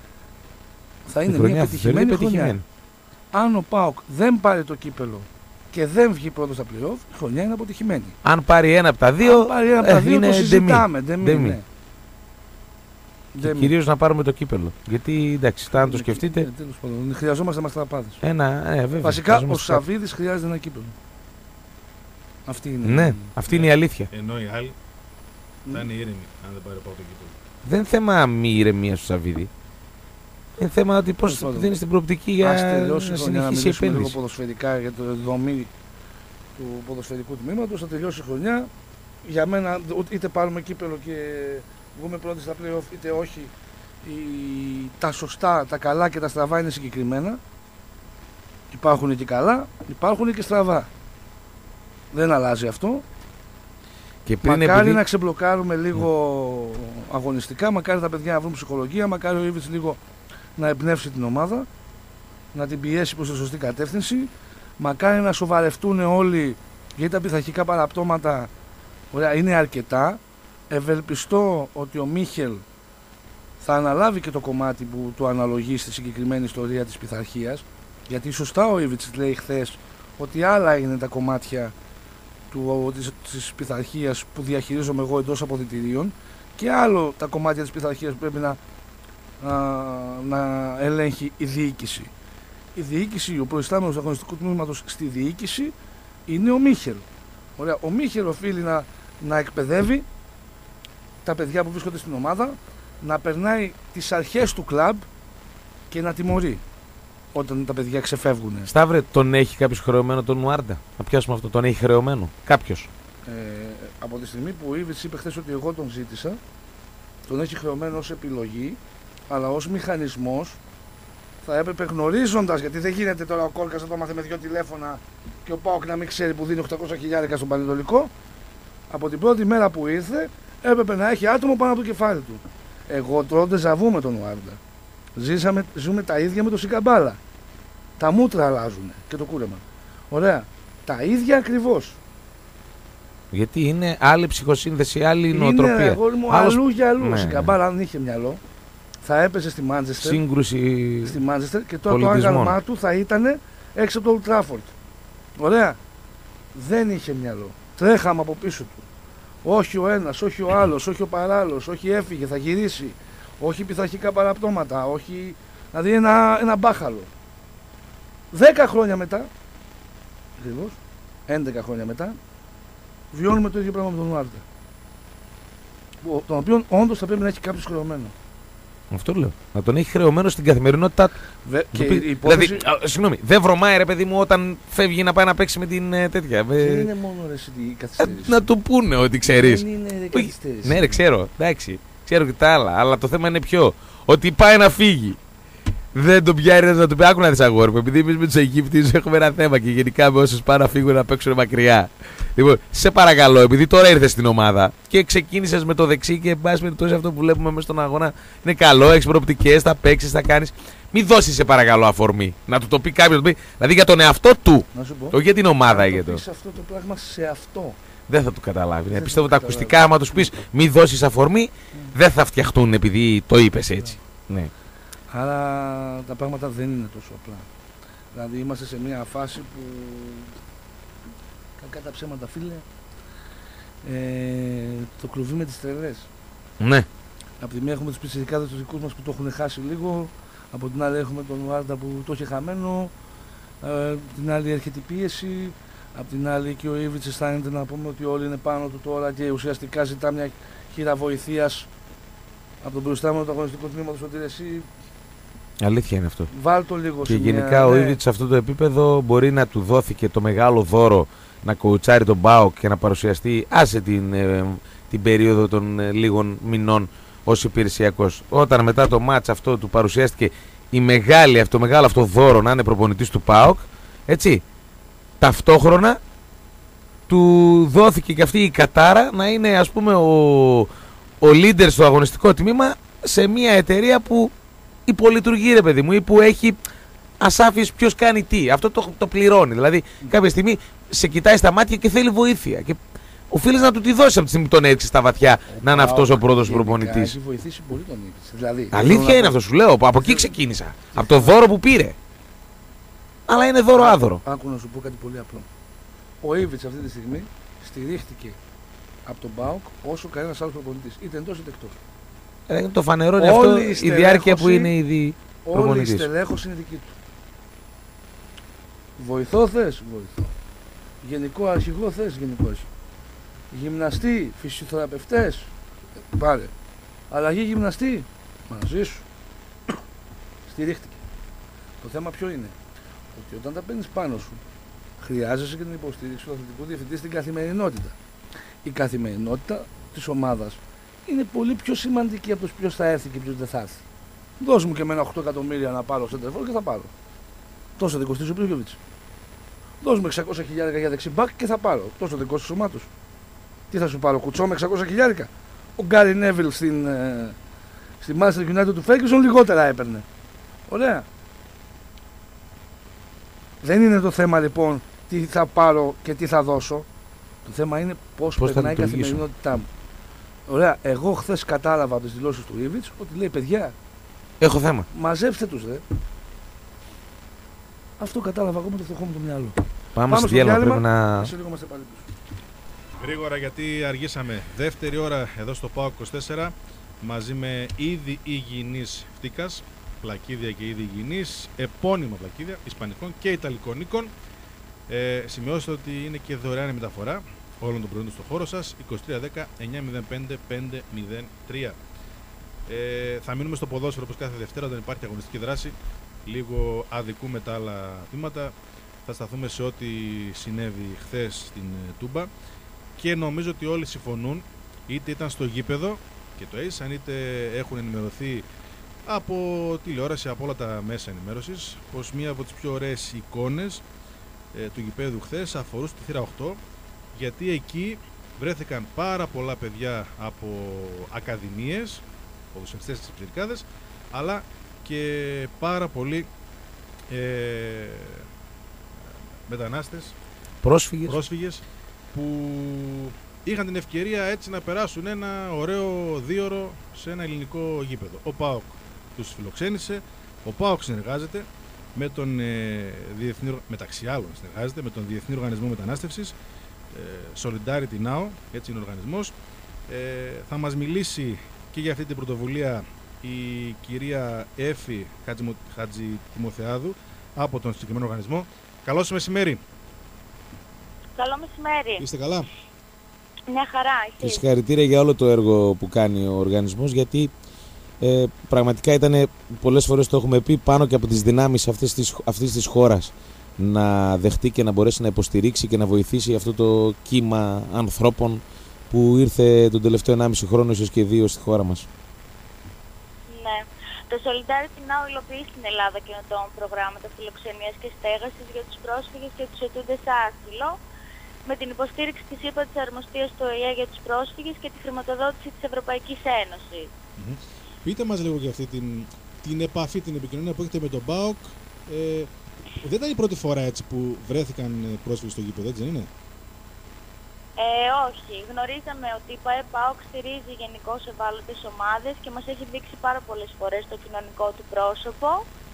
θα είναι μια πετυχημένη χρονιά. Αν ο ΠΑΟΚ δεν πάρει το κύπελο και δεν βγει πρώτο στα play-off, η χρονιά είναι αποτυχημένη. Αν πάρει ένα από τα δύο, Αν πάρει ένα από τα δύο, είναι το συζητάμε. ντεμή. Ναι. Και κυρίως να πάρουμε το κύπελο. Γιατί εντάξει, αν το σκεφτείτε. Τέλος πάντων, χρειαζόμαστε μαστραπάδες. Βέβαια. Βασικά ο Σαββίδης χρειάζεται ένα κύπελο. Αυτή είναι. Ναι, αυτή είναι η αλήθεια. Ενώ οι άλλοι θα είναι ήρεμοι αν δεν πάρει ο ΠΑΟΚ το κύπελο. Δεν είναι θέμα μη ηρεμία του Σαββίδη. Είναι θέμα ότι πώς δίνει την προοπτική για να συνεχίσει η επένδυση. Λίγο ποδοσφαιρικά για το δομή του ποδοσφαιρικού τμήματος. Θα τελειώσει η χρονιά. Για μένα, είτε πάρουμε κύπελο και βγούμε πρώτοι στα play-off, είτε όχι, τα σωστά, τα καλά και τα στραβά είναι συγκεκριμένα. Υπάρχουν και καλά, υπάρχουν και στραβά. Δεν αλλάζει αυτό. Και πριν μακάρι να ξεμπλοκάρουμε λίγο αγωνιστικά, μακάρι τα παιδιά να βρουν ψυχολογία, μακάρι ο Ήβιτς λίγο να εμπνεύσει την ομάδα, να την πιέσει προς τη σωστή κατεύθυνση, μακάρι να σοβαρευτούν όλοι, γιατί τα πειθαρχικά παραπτώματα είναι αρκετά. Ευελπιστώ ότι ο Μίχελ θα αναλάβει και το κομμάτι που του αναλογεί στη συγκεκριμένη ιστορία της πειθαρχίας, γιατί σωστά ο Ήβιτς λέει χθες ότι άλλα είναι τα κομμάτια της πειθαρχίας που διαχειρίζομαι εγώ εντός αποδυτηρίων και άλλο τα κομμάτια της πειθαρχίας που πρέπει να ελέγχει η διοίκηση. Η διοίκηση, ο προϊστάμενος του αγωνιστικού τμήματος στη διοίκηση είναι ο Μίχελ. Ωραία, ο Μίχελ οφείλει να εκπαιδεύει τα παιδιά που βρίσκονται στην ομάδα, να περνάει τις αρχές του κλαμπ και να τιμωρεί όταν τα παιδιά ξεφεύγουν. Σταύρε, τον έχει κάποιος χρεωμένο τον Ουάρντα? Να πιάσουμε αυτό, τον έχει χρεωμένο κάποιος? Από τη στιγμή που ο Ήβιτς είπε χθες ότι εγώ τον ζήτησα, τον έχει χρεωμένο ως επιλογή, αλλά ως μηχανισμός θα έπρεπε, γνωρίζοντας, γιατί δεν γίνεται τώρα ο Κόρκας να το μάθε με 2 τηλέφωνα και ο ΠΑΟΚ να μην ξέρει που δίνει 800.000 στον Πανετολικό, από την πρώτη μέρα που ήρθε έπρεπε να έχει άτομο πάνω από το κεφάλι του. Εγώ τρώω ντεζαβού με τον Ουάρντα. Ζούμε τα ίδια με τον Σικαμπάλα. Τα μούτρα αλλάζουν και το κούρεμα. Ωραία. Τα ίδια ακριβώς. Γιατί είναι άλλη ψυχοσύνδεση, άλλη νοοτροπία. Είναι αγόρι μου, αλλού για αλλού. Ο Σικαμπάλα, αν είχε μυαλό, θα έπαιζε στη Μάντσεστερ. Σύγκρουση. Στη Μάντσεστερ και τώρα το άγαλμά του θα ήταν έξω από το Ολντ Τράφορντ. Ωραία. Δεν είχε μυαλό. Τρέχαμε από πίσω του. Όχι ο ένας, όχι ο άλλος, όχι ο παράλληλος, όχι έφυγε, θα γυρίσει. Όχι πειθαρχικά παραπτώματα, όχι. Δηλαδή ένα μπάχαλο. 10 χρόνια μετά, ακριβώς, 11 χρόνια μετά, βιώνουμε το ίδιο πράγμα με τον Ουάρντα. Τον οποίο όντως θα πρέπει να έχει κάποιος χρεωμένο. Αυτό λέω. Να τον έχει χρεωμένο στην καθημερινότητά του. Και η υπόθεση... Δηλαδή, συγγνώμη, δεν βρωμάει ρε παιδί μου όταν φεύγει να πάει να παίξει με την τέτοια. Δεν είναι μόνο ρε η καθυστέρηση. Να του πούνε ότι ξέρεις. Δεν είναι ρε καθυστέρηση. Ναι, ρε, ξέρω. Εντάξει. Ξέρω και τα άλλα. Αλλά το θέμα είναι ποιο. Ότι πάει να φύγει. Δεν τον πιάνει να του πει: άκου να δεις αγόρι μου. Επειδή εμείς με τους Αιγύπτιους έχουμε ένα θέμα και γενικά με όσους πάνε να φύγουν να παίξουν μακριά. Λοιπόν, σε παρακαλώ, επειδή τώρα ήρθες στην ομάδα και ξεκίνησες με το δεξί και εν πάση περιπτώσει αυτό που βλέπουμε μέσα στον αγώνα είναι καλό, έχεις προοπτικές, θα παίξεις, θα κάνεις. Μην δώσεις σε παρακαλώ αφορμή. Να του το πει κάποιος, δηλαδή για τον εαυτό του. Όχι για την ομάδα. Να το πεις αυτό το πράγμα σε αυτό. Δεν θα του καταλάβει. Πιστεύω τα ακουστικά, άμα του πει μην δώσεις αφορμή, δεν θα φτιαχτούν επειδή το είπες έτσι. Ναι. Άρα τα πράγματα δεν είναι τόσο απλά. Δηλαδή είμαστε σε μια φάση που, κακά τα ψέματα φίλε, το κλουβί με τις τρελές. Ναι. Από τη μία έχουμε τους πιτσιρικάδες τους δικούς μας που το έχουν χάσει λίγο, από την άλλη έχουμε τον Ουάρντα που το είχε χαμένο, την άλλη έρχεται η πίεση, από την άλλη και ο Ήβιτς αισθάνεται να πούμε ότι όλοι είναι πάνω του τώρα και ουσιαστικά ζητά μια χείρα βοηθείας από τον προϊστάμενο του αγωνιστικού τμήματος ότι εσύ. Αλήθεια είναι αυτό. Βάλ το λίγο και γενικά ο Ήβιτς σε αυτό το επίπεδο μπορεί να του δόθηκε το μεγάλο δώρο να κοουτσάρει τον ΠΑΟΚ και να παρουσιαστεί άσε την περίοδο των λίγων μηνών ως υπηρεσιακός. Όταν μετά το μάτς αυτό του παρουσιάστηκε το μεγάλο αυτό δώρο να είναι προπονητής του ΠΑΟΚ, έτσι, ταυτόχρονα του δόθηκε και αυτή η κατάρα να είναι ας πούμε ο leader στο αγωνιστικό τμήμα σε μια εταιρεία που υπολειτουργεί ρε παιδί μου ή που έχει ασάφειες ποιος κάνει τι. Αυτό το πληρώνει. Δηλαδή κάποια στιγμή σε κοιτάει στα μάτια και θέλει βοήθεια. Και οφείλεις να του τη δώσεις από τη στιγμή που τον έριξες στα βαθιά να είναι αυτός ο πρώτος προπονητής. Έχει βοηθήσει πολύ τον Ήβιτς. Δηλαδή, αλήθεια είναι αυτό σου λέω. Από εκεί ξεκίνησα. Από το δώρο που πήρε. Αλλά είναι δώρο άδωρο. Άκου να σου πω κάτι πολύ απλό. Ο Ήβιτς αυτή τη στιγμή στηρίχτηκε από τον ΠΑΟΚ όσο κανένας άλλος προπονητής. Είτε εντός είτε εκτός. Το φανερώνει αυτό η διάρκεια που είναι ήδη προπονητής. Όλη η στελέχωση είναι δική του. Βοηθό θες, βοηθό. Γενικό αρχηγό θες, γενικό αρχηγό. Γυμναστή, φυσιοθεραπευτές, πάρε. Αλλαγή γυμναστή, μαζί σου. Στηρίχτηκε. Το θέμα ποιο είναι? Ότι όταν τα παίρνεις πάνω σου, χρειάζεσαι και την υποστήριξη του αθλητικού διευθυντή στην καθημερινότητα. Η καθημερινότητα της ομάδας είναι πολύ πιο σημαντική από το ποιος θα έρθει και ποιος δεν θα έρθει. Δώσ' μου και εμένα 8 εκατομμύρια να πάρω σέντερφορ και θα πάρω. Τόσο δεν κοστίζει ο Πλίγιοβιτς. Δώσ' μου 600.000 για δεξιμπάκ και θα πάρω. Τόσο δεν κόστησε ο Μάτος. Τι θα σου πάρω, κουτσό με 600.000? Ο Γκάρι Νέβιλ στη Manchester United του Ferguson λιγότερα έπαιρνε. Ωραία. Δεν είναι το θέμα λοιπόν τι θα πάρω και τι θα δώσω. Το θέμα είναι πώς περνάει η καθημερινότητά μου. Ωραία. Εγώ χθες κατάλαβα από τις δηλώσεις του Ήβιτς ότι λέει παιδιά, έχω θέμα. Μαζέψτε τους ρε. Αυτό κατάλαβα εγώ με το φτωχό μου το μυαλό. Πάμε στο διάλειμμα, πρέπει να... Σε λίγο είμαστε πάλι πίσω. Γρήγορα γιατί αργήσαμε. Δεύτερη ώρα εδώ στο ΠΑΟΚ 24 μαζί με ήδη υγιεινής Φτίκας, πλακίδια και ήδη υγιεινής, επώνυμα πλακίδια Ισπανικών και Ιταλικών οίκων. Σημειώστε ότι είναι και δωρεάν η μεταφορά όλων των προϊόντων στο χώρο σας. 2310 905 503. Θα μείνουμε στο ποδόσφαιρο όπως κάθε Δευτέρα όταν υπάρχει αγωνιστική δράση. Λίγο αδικούμε τα άλλα βήματα. Θα σταθούμε σε ό,τι συνέβη χθες στην Τούμπα και νομίζω ότι όλοι συμφωνούν, είτε ήταν στο γήπεδο και το έζησαν, είτε έχουν ενημερωθεί από τηλεόραση, από όλα τα μέσα ενημέρωσης, πως μία από τις πιο ωραίες εικόνες του γηπέδου χθες αφορούσε τη θύρα 8, γιατί εκεί βρέθηκαν πάρα πολλά παιδιά από ακαδημίες, ποδοσφαιριστές της πιτσιρικάδες, αλλά και πάρα πολλοί μετανάστες, πρόσφυγες που είχαν την ευκαιρία έτσι να περάσουν ένα ωραίο δίωρο σε ένα ελληνικό γήπεδο. Ο ΠΑΟΚ τους φιλοξένησε, ο ΠΑΟΚ συνεργάζεται με τον μεταξύ άλλων συνεργάζεται με τον Διεθνή Οργανισμό Μετανάστευσης, Solidarity Now, έτσι είναι ο οργανισμός. Θα μας μιλήσει και για αυτή την πρωτοβουλία η κυρία Έφη Χατζητιμοθεάδου από τον συγκεκριμένο οργανισμό. Καλό σας μεσημέρι. Καλό μεσημέρι. Είστε καλά? Μια χαρά. Και συγχαρητήρια για όλο το έργο που κάνει ο οργανισμός, γιατί πραγματικά ήταν, πολλές φορές το έχουμε πει, πάνω και από τις δυνάμεις αυτής της χώρας να δεχτεί και να μπορέσει να υποστηρίξει και να βοηθήσει αυτό το κύμα ανθρώπων που ήρθε τον τελευταίο 1,5 χρόνο, ίσως και 2, στη χώρα μας. Ναι. Το Solidarity Now υλοποιεί στην Ελλάδα καινοτόμα προγράμματα φιλοξενίας και στέγασης για τους πρόσφυγες και τους αιτούντες άσυλο, με την υποστήριξη της ΥΠΑ της Αρμοστίας του ΟΗΕ για τους πρόσφυγες και τη χρηματοδότηση της Ευρωπαϊκής Ένωσης. Πείτε μας λίγο για αυτή την επαφή, την επικοινωνία που έχετε με τον ΠΑΟΚ. Δεν ήταν η πρώτη φορά έτσι που βρέθηκαν πρόσφυγες στο γήπεδο, έτσι δεν είναι? Όχι. Γνωρίζαμε ότι η ΠΑΟΚ στηρίζει γενικώς ευάλωτες ομάδες και μας έχει δείξει πάρα πολλές φορές το κοινωνικό του πρόσωπο.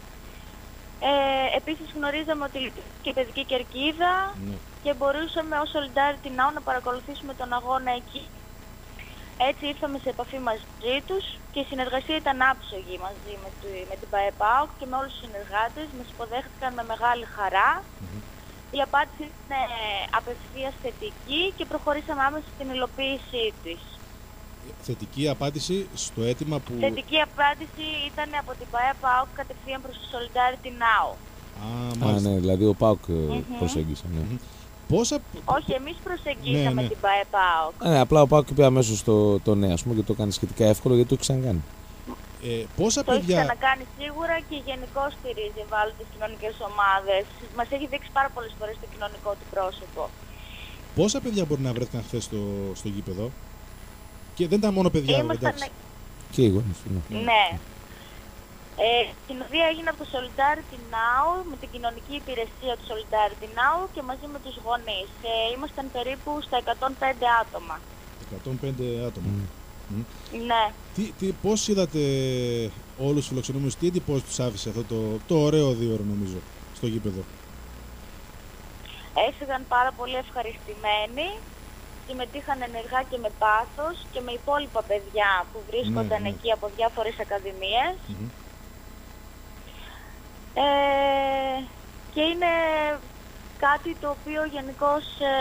Επίσης γνωρίζαμε ότι λειτουργεί και η παιδική κερκίδα, ναι, και μπορούσαμε ως Solidarity Now να παρακολουθήσουμε τον αγώνα εκεί. Έτσι ήρθαμε σε επαφή μαζί τους και η συνεργασία ήταν άψογη μαζί με την ΠΑΟΚ και με όλους τους συνεργάτες. Μας υποδέχτηκαν με μεγάλη χαρά. Η απάντηση είναι απευθείας θετική και προχωρήσαμε άμεσα στην υλοποίησή της. Θετική απάντηση στο αίτημα που... Θετική απάντηση ήταν από την ΠΑΟΚ κατευθείαν προς το Solidarity Now. Μάλιστα. Ναι, δηλαδή ο ΠΑΟΚ προσέγγισε. Ναι. Όχι, εμείς προσεγγίσαμε την ΠΑΟΚ. Ναι, απλά ο ΠΑΟΚ είπε αμέσως το ναι, ας πούμε, και το έκανε σχετικά εύκολο, γιατί το έχει ξανακάνει. Πόσα το παιδιά... έχει ξανακάνει σίγουρα και γενικώς στηρίζει ευάλωτες κοινωνικές ομάδες. Μας έχει δείξει πάρα πολλές φορές το κοινωνικό του πρόσωπο. Πόσα παιδιά μπορεί να βρέθηκαν χθες στο γήπεδο? Και δεν ήταν μόνο παιδιά, εντάξει. Και οι γονείς. Ναι. Η συνοδεία έγινε από το Solidarity Now, με την κοινωνική υπηρεσία του Solidarity Now και μαζί με τους γονείς. Ήμασταν περίπου στα 105 άτομα. 105 άτομα. Ναι. Πώς είδατε όλους τους φιλοξενούμενους, τι εντυπώσεις τους άφησε αυτό το ωραίο δίωρο, νομίζω, στο γήπεδο? Έφυγαν πάρα πολύ ευχαριστημένοι, συμμετείχαν ενεργά και με πάθος και με υπόλοιπα παιδιά που βρίσκονταν εκεί από διάφορες ακαδημίες. Και είναι κάτι το οποίο γενικώς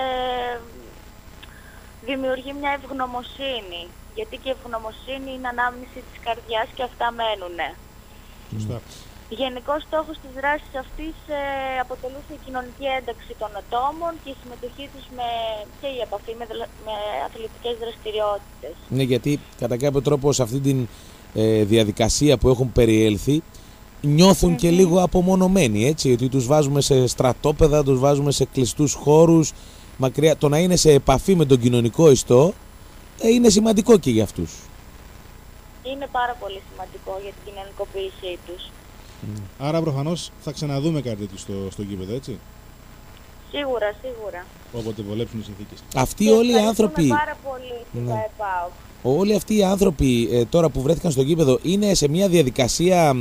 δημιουργεί μια ευγνωμοσύνη, γιατί και η ευγνωμοσύνη είναι ανάμνηση της καρδιάς και αυτά μένουνε. Σωστά. Γενικός στόχος της δράσης αυτής αποτελούσε η κοινωνική ένταξη των ατόμων και η συμμετοχή τους και η επαφή με αθλητικές δραστηριότητες. Ναι, γιατί κατά κάποιο τρόπο σε αυτή τη διαδικασία που έχουν περιέλθει νιώθουν και λίγο απομονωμένοι, έτσι, ότι τους βάζουμε σε στρατόπεδα, τους βάζουμε σε κλειστούς χώρους, μακριά. Το να είναι σε επαφή με τον κοινωνικό ιστό είναι σημαντικό και για αυτούς. Είναι πάρα πολύ σημαντικό για την κοινωνικοποίησή τους. Άρα προφανώς θα ξαναδούμε κάτι τέτοιο στο γήπεδο, έτσι? Σίγουρα, σίγουρα. Όποτε βολέψουν οι συνθήκες. Αυτοί όλοι οι άνθρωποι... πάρα πολύ την ΠΑΟΚ. Όλοι αυτοί οι άνθρωποι τώρα που βρέθηκαν στο γήπεδο είναι σε μια διαδικασία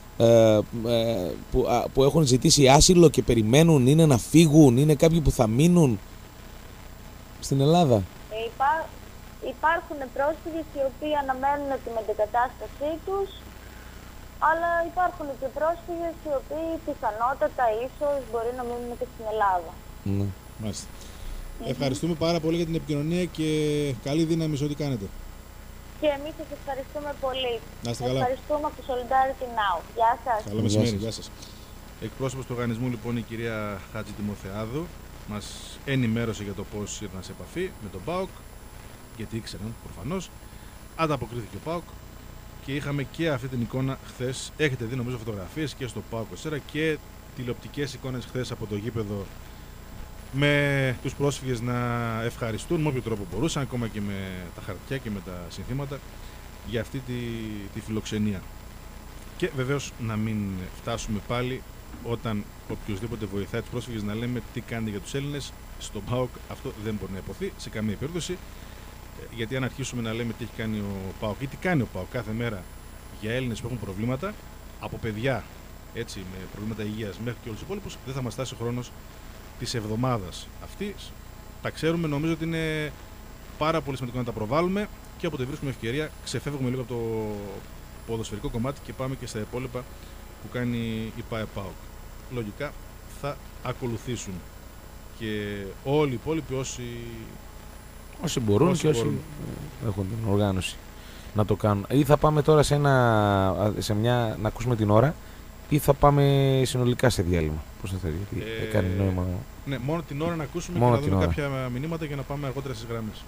που έχουν ζητήσει άσυλο και περιμένουν, είναι να φύγουν, είναι κάποιοι που θα μείνουν? στην Ελλάδα. Υπάρχουν πρόσφυγες οι οποίοι αναμένουν τη μετεγκατάστασή τους, αλλά υπάρχουν και πρόσφυγες οι οποίοι πιθανότατα ίσως μπορεί να μείνουν και στην Ελλάδα. Ναι. Μάλιστα. Ευχαριστούμε πάρα πολύ για την επικοινωνία και καλή δύναμη σε ό,τι κάνετε. Και εμείς σας ευχαριστούμε πολύ. Να είστε καλά. Ευχαριστούμε από το Solidarity Now. Γεια σας. Καλό μεσημέρι, γεια σας. Εκπρόσωπος του οργανισμού λοιπόν η κυρία Χάτζη Τιμοθεάδου μας ενημέρωσε για το πώς ήρθαν σε επαφή με τον ΠΑΟΚ, γιατί ήξεραν προφανώς. Ανταποκρίθηκε ο ΠΑΟΚ και είχαμε και αυτή την εικόνα χθες. Έχετε δει νομίζω φωτογραφίες και στο ΠΑΟΚ 24 και τηλεοπτικές εικόνες χθες από το γήπεδο, με τους πρόσφυγες να ευχαριστούν με όποιο τρόπο μπορούσαν, ακόμα και με τα χαρτιά και με τα συνθήματα, για αυτή τη φιλοξενία. Και βεβαίως να μην φτάσουμε πάλι όταν οποιοδήποτε βοηθάει τους πρόσφυγες να λέμε τι κάνετε για τους Έλληνες. Στον ΠΑΟΚ αυτό δεν μπορεί να υποθεί σε καμία περίπτωση, γιατί αν αρχίσουμε να λέμε τι έχει κάνει ο ΠΑΟΚ ή τι κάνει ο ΠΑΟΚ κάθε μέρα για Έλληνες που έχουν προβλήματα, από παιδιά έτσι, με προβλήματα υγείας μέχρι και όλους τους υπόλοιπους, δεν θα μας φτάσει ο χρόνος της εβδομάδας αυτής. Τα ξέρουμε, νομίζω ότι είναι πάρα πολύ σημαντικό να τα προβάλλουμε και όποτε βρίσκουμε ευκαιρία ξεφεύγουμε λίγο από το ποδοσφαιρικό κομμάτι και πάμε και στα υπόλοιπα που κάνει η ΠΑΕ-ΠΑΟΚ. Λογικά θα ακολουθήσουν και όλοι οι υπόλοιποι όσοι μπορούν και όσοι έχουν την οργάνωση να το κάνουν. Ή θα πάμε τώρα να ακούσουμε την ώρα, ή θα πάμε συνολικά σε διάλειμμα. Πώς θα θέλει, γιατί κάνει νόημα. Ναι, μόνο την ώρα να ακούσουμε και να δούμε κάποια μηνύματα για να πάμε αργότερα στις γραμμές.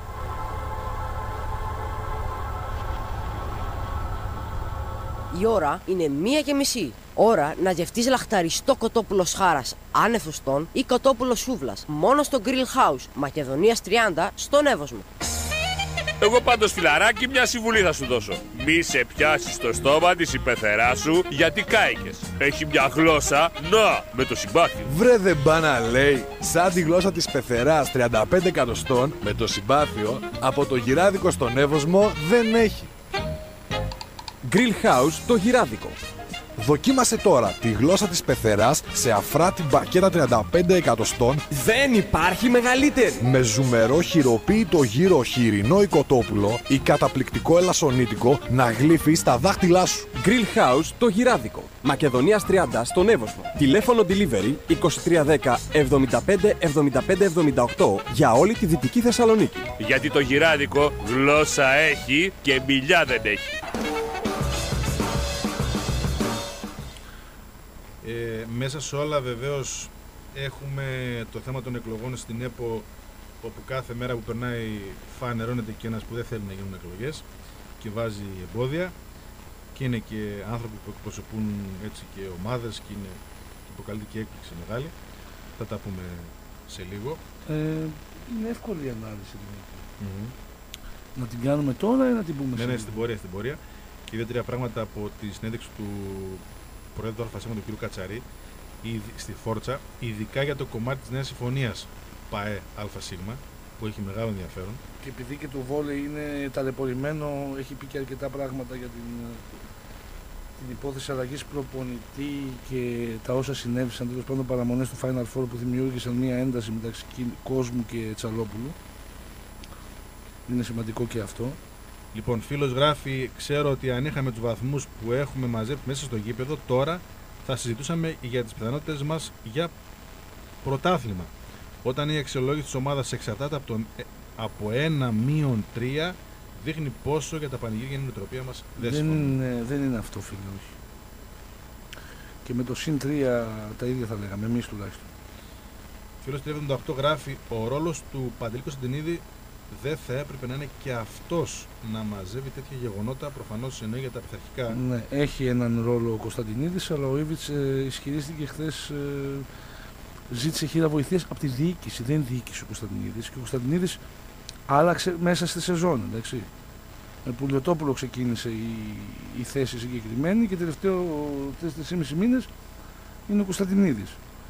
Η ώρα είναι 1:30. Ώρα να γευτείς λαχταριστό κοτόπουλο χάρας άνευ φουστών ή κοτόπουλο σούβλας. Μόνο στο Grill House, Μακεδονίας 30, στον Εύωσμο. Εγώ πάντως φιλαράκι μια συμβουλή θα σου δώσω. Μη σε πιάσεις στο στόμα της η πεθερά σου γιατί κάηκες. Έχει μια γλώσσα, να, με το συμπάθειο. Βρε δεν μπάνα λέει, σαν τη γλώσσα της πεθεράς 35 εκατοστών με το συμπάθειο, από το γυράδικο στον Εύωσμο δεν έχει. Grill House το Γυράδικο. Δοκίμασε τώρα τη γλώσσα της πεθεράς σε αφράτη μπακέτα 35 εκατοστών. Δεν υπάρχει μεγαλύτερη. Με ζουμερό χειροποίητο γύρο χοιρινό ή κοτόπουλο ή καταπληκτικό ελασσονίτικο να γλύφει στα δάχτυλά σου. Grill House το Γυράδικο. Μακεδονίας 30 στον Εύωσμο. Τηλέφωνο delivery 2310 75 75 78 για όλη τη Δυτική Θεσσαλονίκη. Γιατί το Γυράδικο γλώσσα έχει και μιλιά δεν έχει. Μέσα σε όλα βεβαίως έχουμε το θέμα των εκλογών στην ΕΠΟ, όπου κάθε μέρα που περνάει φανερώνεται και ένας που δεν θέλει να γίνουν εκλογές και βάζει εμπόδια, και είναι και άνθρωποι που εκπροσωπούν έτσι και ομάδες και είναι και προκαλεί και έκπληξη μεγάλη. Θα τα πούμε σε λίγο. Είναι εύκολη η ανάλυση. Να την κάνουμε τώρα ή να την πούμε Ναι, στην πορεία. Και 2-3 πράγματα από τη συνέντευξη του Προέδρου Αλφασίμου, του κ. Κατσαρή, στη Φόρτσα, ειδικά για το κομμάτι της Νέας Συμφωνίας ΠΑΕ ΑΣ, που έχει μεγάλο ενδιαφέρον. Και επειδή και το βόλεϊ είναι ταλαιπωρημένο, έχει πει και αρκετά πράγματα για την υπόθεση αλλαγής προπονητή και τα όσα συνέβησαν, τέλος πάντων παραμονές του Final Four που δημιούργησαν μια ένταση μεταξύ Κόσμου και Τσαλόπουλου. Είναι σημαντικό και αυτό. Λοιπόν, φίλος γράφει, ξέρω ότι αν είχαμε τους βαθμούς που έχουμε μαζέψει μέσα στο γήπεδο, τώρα θα συζητούσαμε για τις πιθανότητες μας για πρωτάθλημα. Όταν η αξιολόγηση της ομάδας εξαρτάται από 1-3, δείχνει πόσο για τα πανηγύρια είναι η νοοτροπία μας. Δεν είναι αυτό, φίλε, όχι. Και με το συν 3 τα ίδια θα λέγαμε, εμείς τουλάχιστον. Φίλος 378 γράφει, ο ρόλος του Παντελή Κωνσταντινίδη δεν θα έπρεπε να είναι και αυτός να μαζεύει τέτοια γεγονότα, προφανώς εννοεί για τα πειθαρχικά. Ναι, έχει έναν ρόλο ο Κωνσταντινίδης, αλλά ο Ήβιτς ισχυρίστηκε χθες, ζήτησε χείρα βοηθείας από τη διοίκηση. Δεν διοίκησε ο Κωνσταντινίδης και ο Κωνσταντινίδης άλλαξε μέσα στη σεζόν. Εντάξει. Με Πουλιοτόπουλο ξεκίνησε η θέση συγκεκριμένη και τελευταίο 4,5 μήνες είναι ο Κωνσταντινίδης.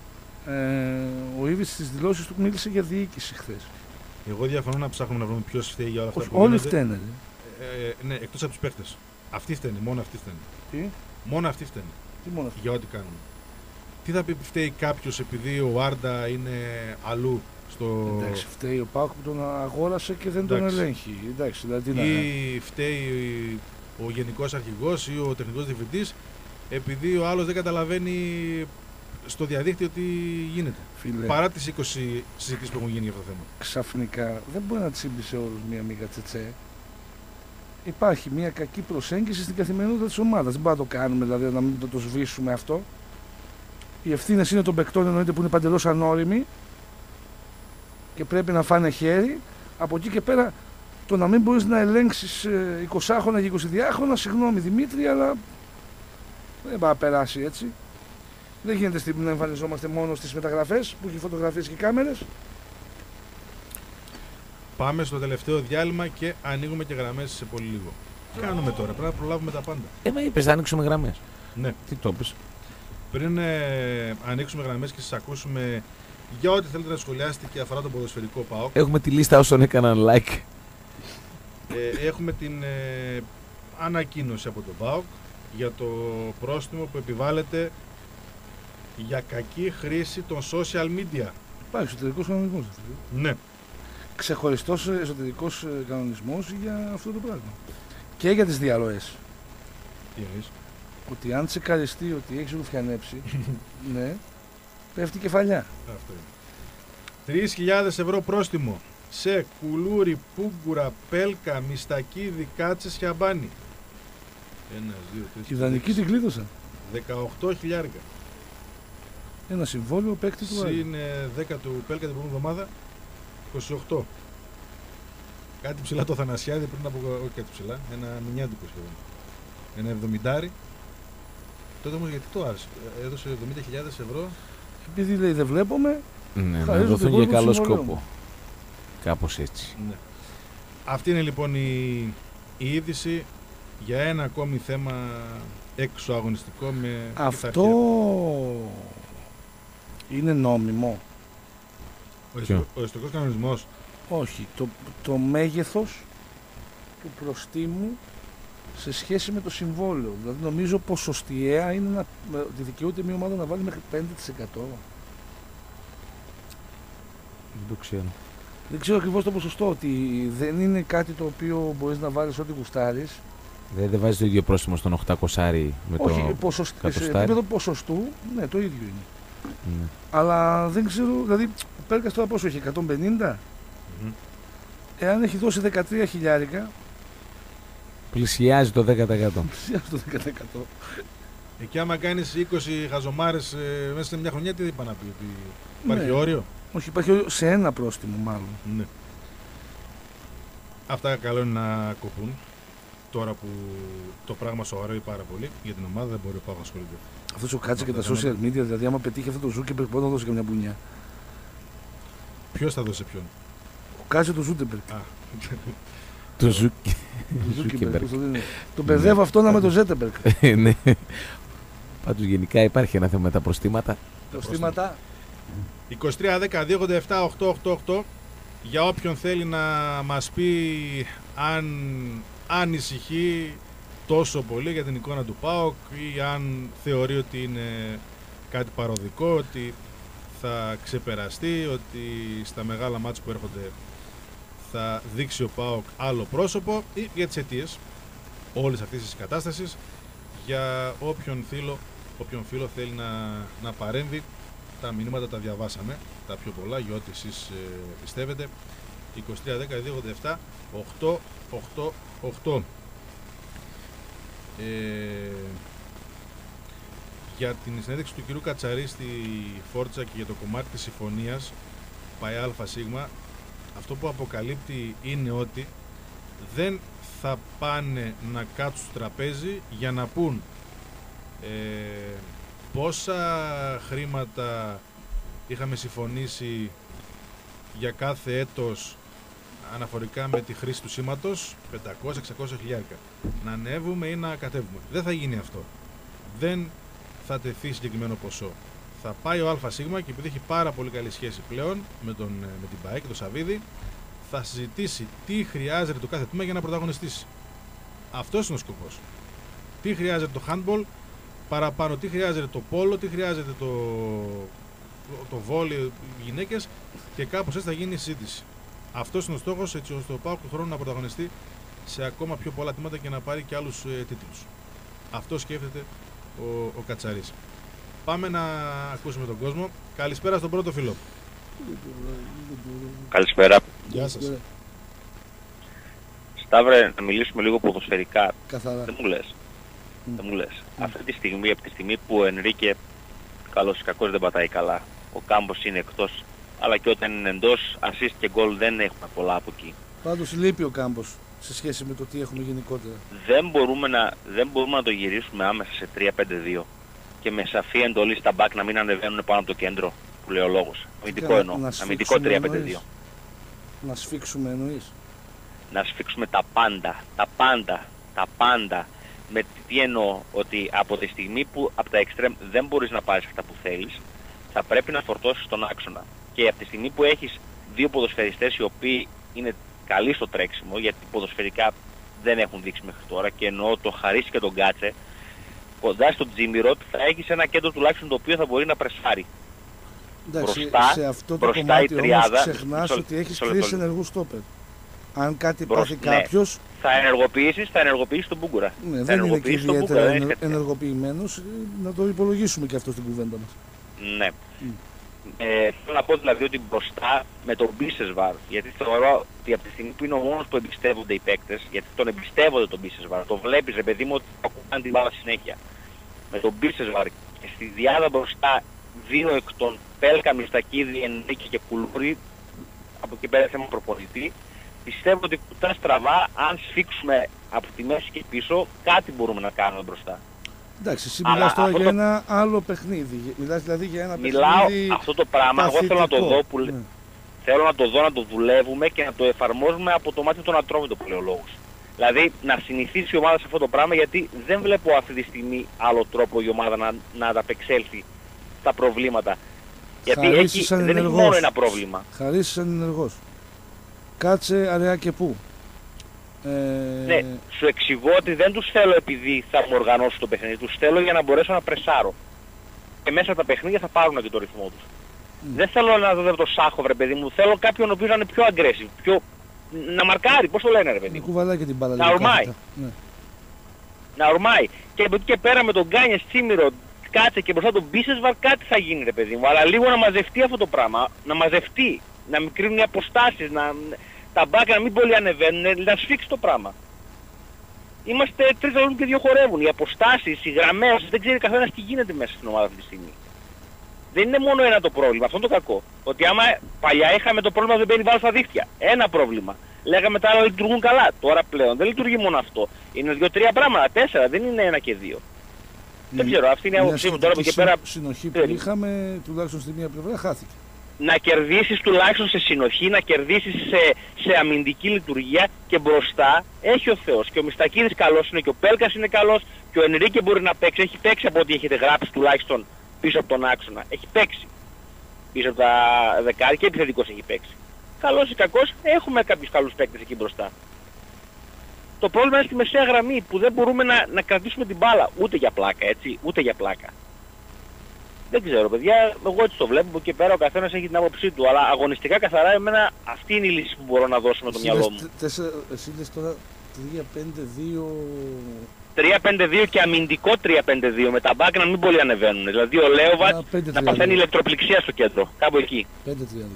Ο Ήβιτς στις δηλώσεις του μίλησε για διοίκηση χθες. Εγώ διαφωνώ να ψάχνουμε να βρούμε ποιος φταίει για όλα αυτά που όλοι φταίνε. Ναι, εκτός από τους παίχτες. Αυτοί φταίνε, μόνο αυτοί φταίνε. Τι? Μόνο αυτοί φταίνε. Τι μόνο αυτοί? Για ό,τι κάνουν. Τι θα πει φταίει κάποιος επειδή ο Άρντα είναι αλλού Εντάξει, φταίει ο ΠΑΟΚ που τον αγόρασε και δεν τον ελέγχει. Εντάξει, δηλαδή, ή φταίει ο γενικός αρχηγός ή ο τεχνικός διευθυντής, επειδή ο άλλος δεν καταλαβαίνει στο διαδίκτυο τι γίνεται. Φίλε, παρά τις 20 συζητήσεις που έχουν γίνει για αυτό το θέμα. Ξαφνικά δεν μπορεί να τσίμπει σε όλους μία μίγα τσετσέ. Υπάρχει μια κακή προσέγγιση στην καθημερινότητα της ομάδας. Δεν μπορούμε να το κάνουμε, δηλαδή να μην το σβήσουμε αυτό. Οι ευθύνες είναι των παικτών, εννοείται, που είναι παντελώς ανώριμοι και πρέπει να φάνε χέρι. Από εκεί και πέρα, το να μην μπορείς να ελέγξεις 20χρονα και 22χρονα, συγγνώμη Δημήτρη, αλλά δεν πάει να περάσει έτσι. Δεν γίνεται να εμφανιζόμαστε μόνο στις μεταγραφές που έχει φωτογραφίες και κάμερες. Πάμε στο τελευταίο διάλειμμα και ανοίγουμε και γραμμές σε πολύ λίγο. Τι κάνουμε τώρα, πρέπει να προλάβουμε τα πάντα. Μα είπες να ανοίξουμε γραμμές. Ναι. Τι το πες. Πριν ανοίξουμε γραμμές και σας ακούσουμε για ό,τι θέλετε να σχολιάσετε και αφορά τον ποδοσφαιρικό ΠΑΟΚ. Έχουμε τη λίστα όσων έκαναν like. Έχουμε την ανακοίνωση από τον ΠΑΟΚ για το πρόστιμο που επιβάλλεται για κακή χρήση των social media. Υπάρχει εσωτερικός κανονισμός. Ναι. Ξεχωριστός εσωτερικός κανονισμός για αυτό το πράγμα. Και για τις διαρροές. Τι εννοείς? Ότι αν τσεκαριστεί ότι έχεις ρουφιανέψει, ναι, πέφτει κεφαλιά. Αυτό είναι. 3.000 ευρώ πρόστιμο σε Κουλούρι, Πούγκουρα, Πέλκα, Μιστακίδη, Κάτσες και Αμπάνι. 1, 2, 3. Οι δανεικοί την κλείδωσαν. 18.000. Ένα συμβόλαιο παίκτη του Άρη. Είναι 10 του Πέλκα την προηγούμενη εβδομάδα. 28. Κάτι ψηλά το Θανασιάδη πριν από. Όχι κάτι ψηλά. Ένα μηνιάτικο σχεδόν. Ένα 70. Τότε όμως γιατί το άρεσε? Έδωσε 70.000 ευρώ. Επειδή λέει δεν βλέπουμε. Ναι, να δοθούν για καλό σκόπο. Κάπως έτσι. Ναι. Αυτή είναι λοιπόν η είδηση για ένα ακόμη θέμα εξωαγωνιστικό με αυτό είναι νόμιμο? Ο ιστορικός κανονισμός. Όχι. Το μέγεθος του προστίμου σε σχέση με το συμβόλαιο. Δηλαδή νομίζω ποσοστιαία είναι ότι δικαιούται μια ομάδα να βάλει μέχρι 5%. Δεν το ξέρω. Δεν ξέρω ακριβώς το ποσοστό, ότι δεν είναι κάτι το οποίο μπορείς να βάλεις ό,τι γουστάρεις. Δεν βάζεις το ίδιο πρόστιμο στον 800 με το 100. Σε επίπεδο ποσοστού, ναι, το ίδιο είναι. Ναι. Αλλά δεν ξέρω, δηλαδή ο Πέλκας τώρα πόσο έχει, 150? Εάν έχει δώσει 13 χιλιάρικα, πλησιάζει το 10%. Πλησιάζει το 10%. Εκεί άμα κάνεις 20 χαζομάρες μέσα σε μια χρονιά, τι είπα να πει? Ότι υπάρχει όριο? Όχι, υπάρχει όριο σε ένα πρόστιμο μάλλον. Ναι. Αυτά καλό είναι να κοπούν. Τώρα που το πράγμα σοβαρεύει πάρα πολύ για την ομάδα, δεν μπορεί ο ΠΑΟΚ να ασχολείται. Αυτό ο Κάτσε και τα social media, δηλαδή άμα πετύχει αυτό το Ζούκεμπεργκ, μπορεί να δώσει καμιά μπουνιά. Ποιος θα δώσει σε ποιον? Ο Κάτσε το Ζούκεμπεργκ. Το Ζούκεμπεργκ. Τον μπερδεύω αυτό με το Ζέτεμπεργκ. Ναι. Πάντως γενικά υπάρχει ένα θέμα με τα προστήματα. Προστήματα. 23-10-287-888 για όποιον θέλει να μας πει αν ανησυχεί τόσο πολύ για την εικόνα του ΠΑΟΚ ή αν θεωρεί ότι είναι κάτι παροδικό, ότι θα ξεπεραστεί, ότι στα μεγάλα μάτς που έρχονται θα δείξει ο ΠΑΟΚ άλλο πρόσωπο, ή για τις αιτίες όλης αυτής της κατάστασης, για όποιον φίλο θέλει να παρέμβει. Τα μηνύματα τα διαβάσαμε, τα πιο πολλά, για ό,τι εσείς πιστεύετε. 23-10-287-888. Για την συνέντευξη του κυρίου Κατσαρή στη Φόρτσα και για το κομμάτι της συμφωνίας ΠΑΕ ΑΣ, αυτό που αποκαλύπτει είναι ότι δεν θα πάνε να κάτσουν στο τραπέζι για να πούν πόσα χρήματα είχαμε συμφωνήσει για κάθε έτος αναφορικά με τη χρήση του σήματος, 500-600 χιλιάρικα. Να ανέβουμε ή να κατέβουμε. Δεν θα γίνει αυτό. Δεν θα τεθεί συγκεκριμένο ποσό. Θα πάει ο ΑΣ και επειδή έχει πάρα πολύ καλή σχέση πλέον με την ΠΑΕ και τον Σαββίδη, θα συζητήσει τι χρειάζεται το κάθε τμήμα για να πρωταγωνιστήσει. Αυτός είναι ο σκοπός. Τι χρειάζεται το handball παραπάνω, τι χρειάζεται το πόλο, τι χρειάζεται το βόλεϊ γυναίκες και κάπως έτσι θα γίνει η συζήτηση. Αυτός είναι ο στόχος, έτσι ώστε ο ΠΑΟΚ του χρόνου να πρωταγωνιστεί σε ακόμα πιο πολλά τμήματα και να πάρει και άλλους τίτλους. Αυτό σκέφτεται ο Κατσαρής. Πάμε να ακούσουμε τον κόσμο. Καλησπέρα στον πρώτο φίλο. Καλησπέρα. Γεια σας. Σταύρε, να μιλήσουμε λίγο ποδοσφαιρικά. Καθαρά. Δεν μου λες. Αυτή τη στιγμή, από τη στιγμή που ο Ενρίκε καλός ή κακός δεν πατάει καλά, ο Κάμπος είναι εκτός, αλλά και όταν είναι εντός, assist και γκολ δεν έχουμε πολλά από εκεί. Πάντως λείπει ο Κάμπος σε σχέση με το τι έχουμε γενικότερα. Δεν μπορούμε να το γυρίσουμε άμεσα σε 3-5-2 και με σαφή εντολή στα μπακ να μην ανεβαίνουν πάνω από το κέντρο, που λέει ο λόγος. Αμυντικό εννοώ. Αμυντικό 3-5-2. Να σφίξουμε εννοείς. Να σφίξουμε τα πάντα. Με τι εννοώ, ότι από τη στιγμή που από τα εξτρέμ δεν μπορείς να πάρεις αυτά που θέλεις, θα πρέπει να φορτώσεις τον άξονα. Και από τη στιγμή που έχεις δύο ποδοσφαιριστές οι οποίοι είναι καλοί στο τρέξιμο, γιατί ποδοσφαιρικά δεν έχουν δείξει μέχρι τώρα, και εννοώ το Χαρίση και τον Κάτσε, κοντά στον Τζίμιροτ θα έχεις ένα κέντρο τουλάχιστον το οποίο θα μπορεί να πρεσάρει. Εντάξει, μπροστά, σε αυτό το μπροστά κομμάτι η τριάδα, όμως ξεχνάς ότι έχεις τρεις ενεργούς στόπερ. Αν κάτι πάθει κάποιος... Θα ενεργοποιήσεις τον Μπούγκουρα. Ναι, δεν είναι και ιδιαίτερα ενεργοποιημένος, να το υπολογίσουμε και αυτό στην κουβέντα μας. Ναι. Θέλω να πω δηλαδή ότι μπροστά με τον Μπίσεσβαρ, γιατί θεωρώ ότι από τη στιγμή που είναι ο μόνος που εμπιστεύονται οι παίκτες, γιατί τον εμπιστεύονται τον Μπίσεσβαρ, το βλέπεις ρε παιδί μου ότι ακουμπάνε την μπάλα συνέχεια. Με τον Μπίσεσβαρ και στη διάδα μπροστά δύο εκ των Πέλκα, Μιστακίδη, Ενρίκη και Κουλούρη, από εκεί πέρα θέμα προπονητή, πιστεύω ότι κουτά στραβά, αν σφίξουμε από τη μέση και πίσω, κάτι μπορούμε να κάνουμε μπροστά. Εντάξει, εσύ μιλάς τώρα για ένα άλλο παιχνίδι. Μιλάς δηλαδή για ένα παιχνίδι. Αυτό το πράγμα, εγώ θέλω να το δω, θέλω να το δω, να το δουλεύουμε και να το εφαρμόζουμε από το μάτι των Ατρόμητων που λέει ο λόγος. Δηλαδή να συνηθίσει η ομάδα σε αυτό το πράγμα, γιατί δεν βλέπω αυτή τη στιγμή άλλο τρόπο η ομάδα να ανταπεξέλθει στα προβλήματα. Γιατί δεν έχει μόνο ένα πρόβλημα. Χαρίσεις ανενεργός. Κάτσε αραιά και πού. Ναι, σου εξηγώ ότι δεν τους θέλω επειδή θα μου οργανώσω το παιχνίδι, τους θέλω για να μπορέσω να πρεσάρω. Και μέσα από τα παιχνίδια θα πάρουν και το ρυθμό τους. Δεν θέλω να δω το Σάχοβ ρε παιδί μου, θέλω κάποιον ο οποίος να είναι πιο aggressive, πιο... να μαρκάρει, πώς το λένε ρε παιδί μου. Την μπάλα, να ορμάει. Ναι. Να ορμάει. Και από εκεί και πέρα με τον Γκάνιες, Τσίμηρο, Κάτσε και μπροστά τον Μπίσεσβαρ κάτι θα γίνει ρε παιδί μου. Αλλά λίγο να μαζευτεί αυτό το πράγμα, να μαζευτεί, να μικρύνουν οι αποστάσεις, τα μπάκα να μην πολύ ανεβαίνουν, να σφίξει το πράγμα. Είμαστε τρεις αλλούς και δύο χορεύουν. Οι αποστάσεις, οι γραμμές, δεν ξέρει καθένας τι γίνεται μέσα στην ομάδα αυτή τη στιγμή. Δεν είναι μόνο ένα το πρόβλημα, αυτό είναι το κακό. Ότι άμα παλιά είχαμε το πρόβλημα δεν μπαίνει βάλω στα δίχτυα. Ένα πρόβλημα. Λέγαμε τα άλλα λειτουργούν καλά. Τώρα πλέον δεν λειτουργεί μόνο αυτό. Είναι 2-3 πράγματα, 4, δεν είναι 1 και 2. Δεν ξέρω, αυτή είναι η άποψή μου τώρα από εκεί πέρα. Συνοχή που είχαμε, τουλάχιστον στη μία πλευρά, χάθηκε. Να κερδίσεις τουλάχιστον σε συνοχή, να κερδίσεις σε αμυντική λειτουργία και μπροστά έχει ο Θεός. Και ο Μιστακίδης καλός είναι και ο Πέλκας είναι καλός και ο Ενρίκε μπορεί να παίξει. Έχει παίξει από ό,τι έχετε γράψει τουλάχιστον πίσω από τον άξονα. Έχει παίξει. Πίσω από τα δεκάρια και επιθετικός έχει παίξει. Καλός ή κακός, έχουμε κάποιους καλούς παίκτες εκεί μπροστά. Το πρόβλημα είναι στη μεσαία γραμμή που δεν μπορούμε να κρατήσουμε την μπάλα. Ούτε για πλάκα, έτσι. Ούτε για πλάκα. Δεν ξέρω, παιδιά. Εγώ έτσι το βλέπω. Και πέρα ο καθένας έχει την άποψή του. Αλλά αγωνιστικά καθαρά, εμένα αυτή είναι η λύση που μπορώ να δώσω με το μυαλό μου. Εσύ λες τώρα 3-5-2. 3-5-2 και αμυντικό 3-5-2. Με τα μπακ να μην πολύ ανεβαίνουν. Δηλαδή ο Λέοβατ να παθαίνει ηλεκτροπληξία στο κέντρο. Κάπου εκεί. 5-3-2.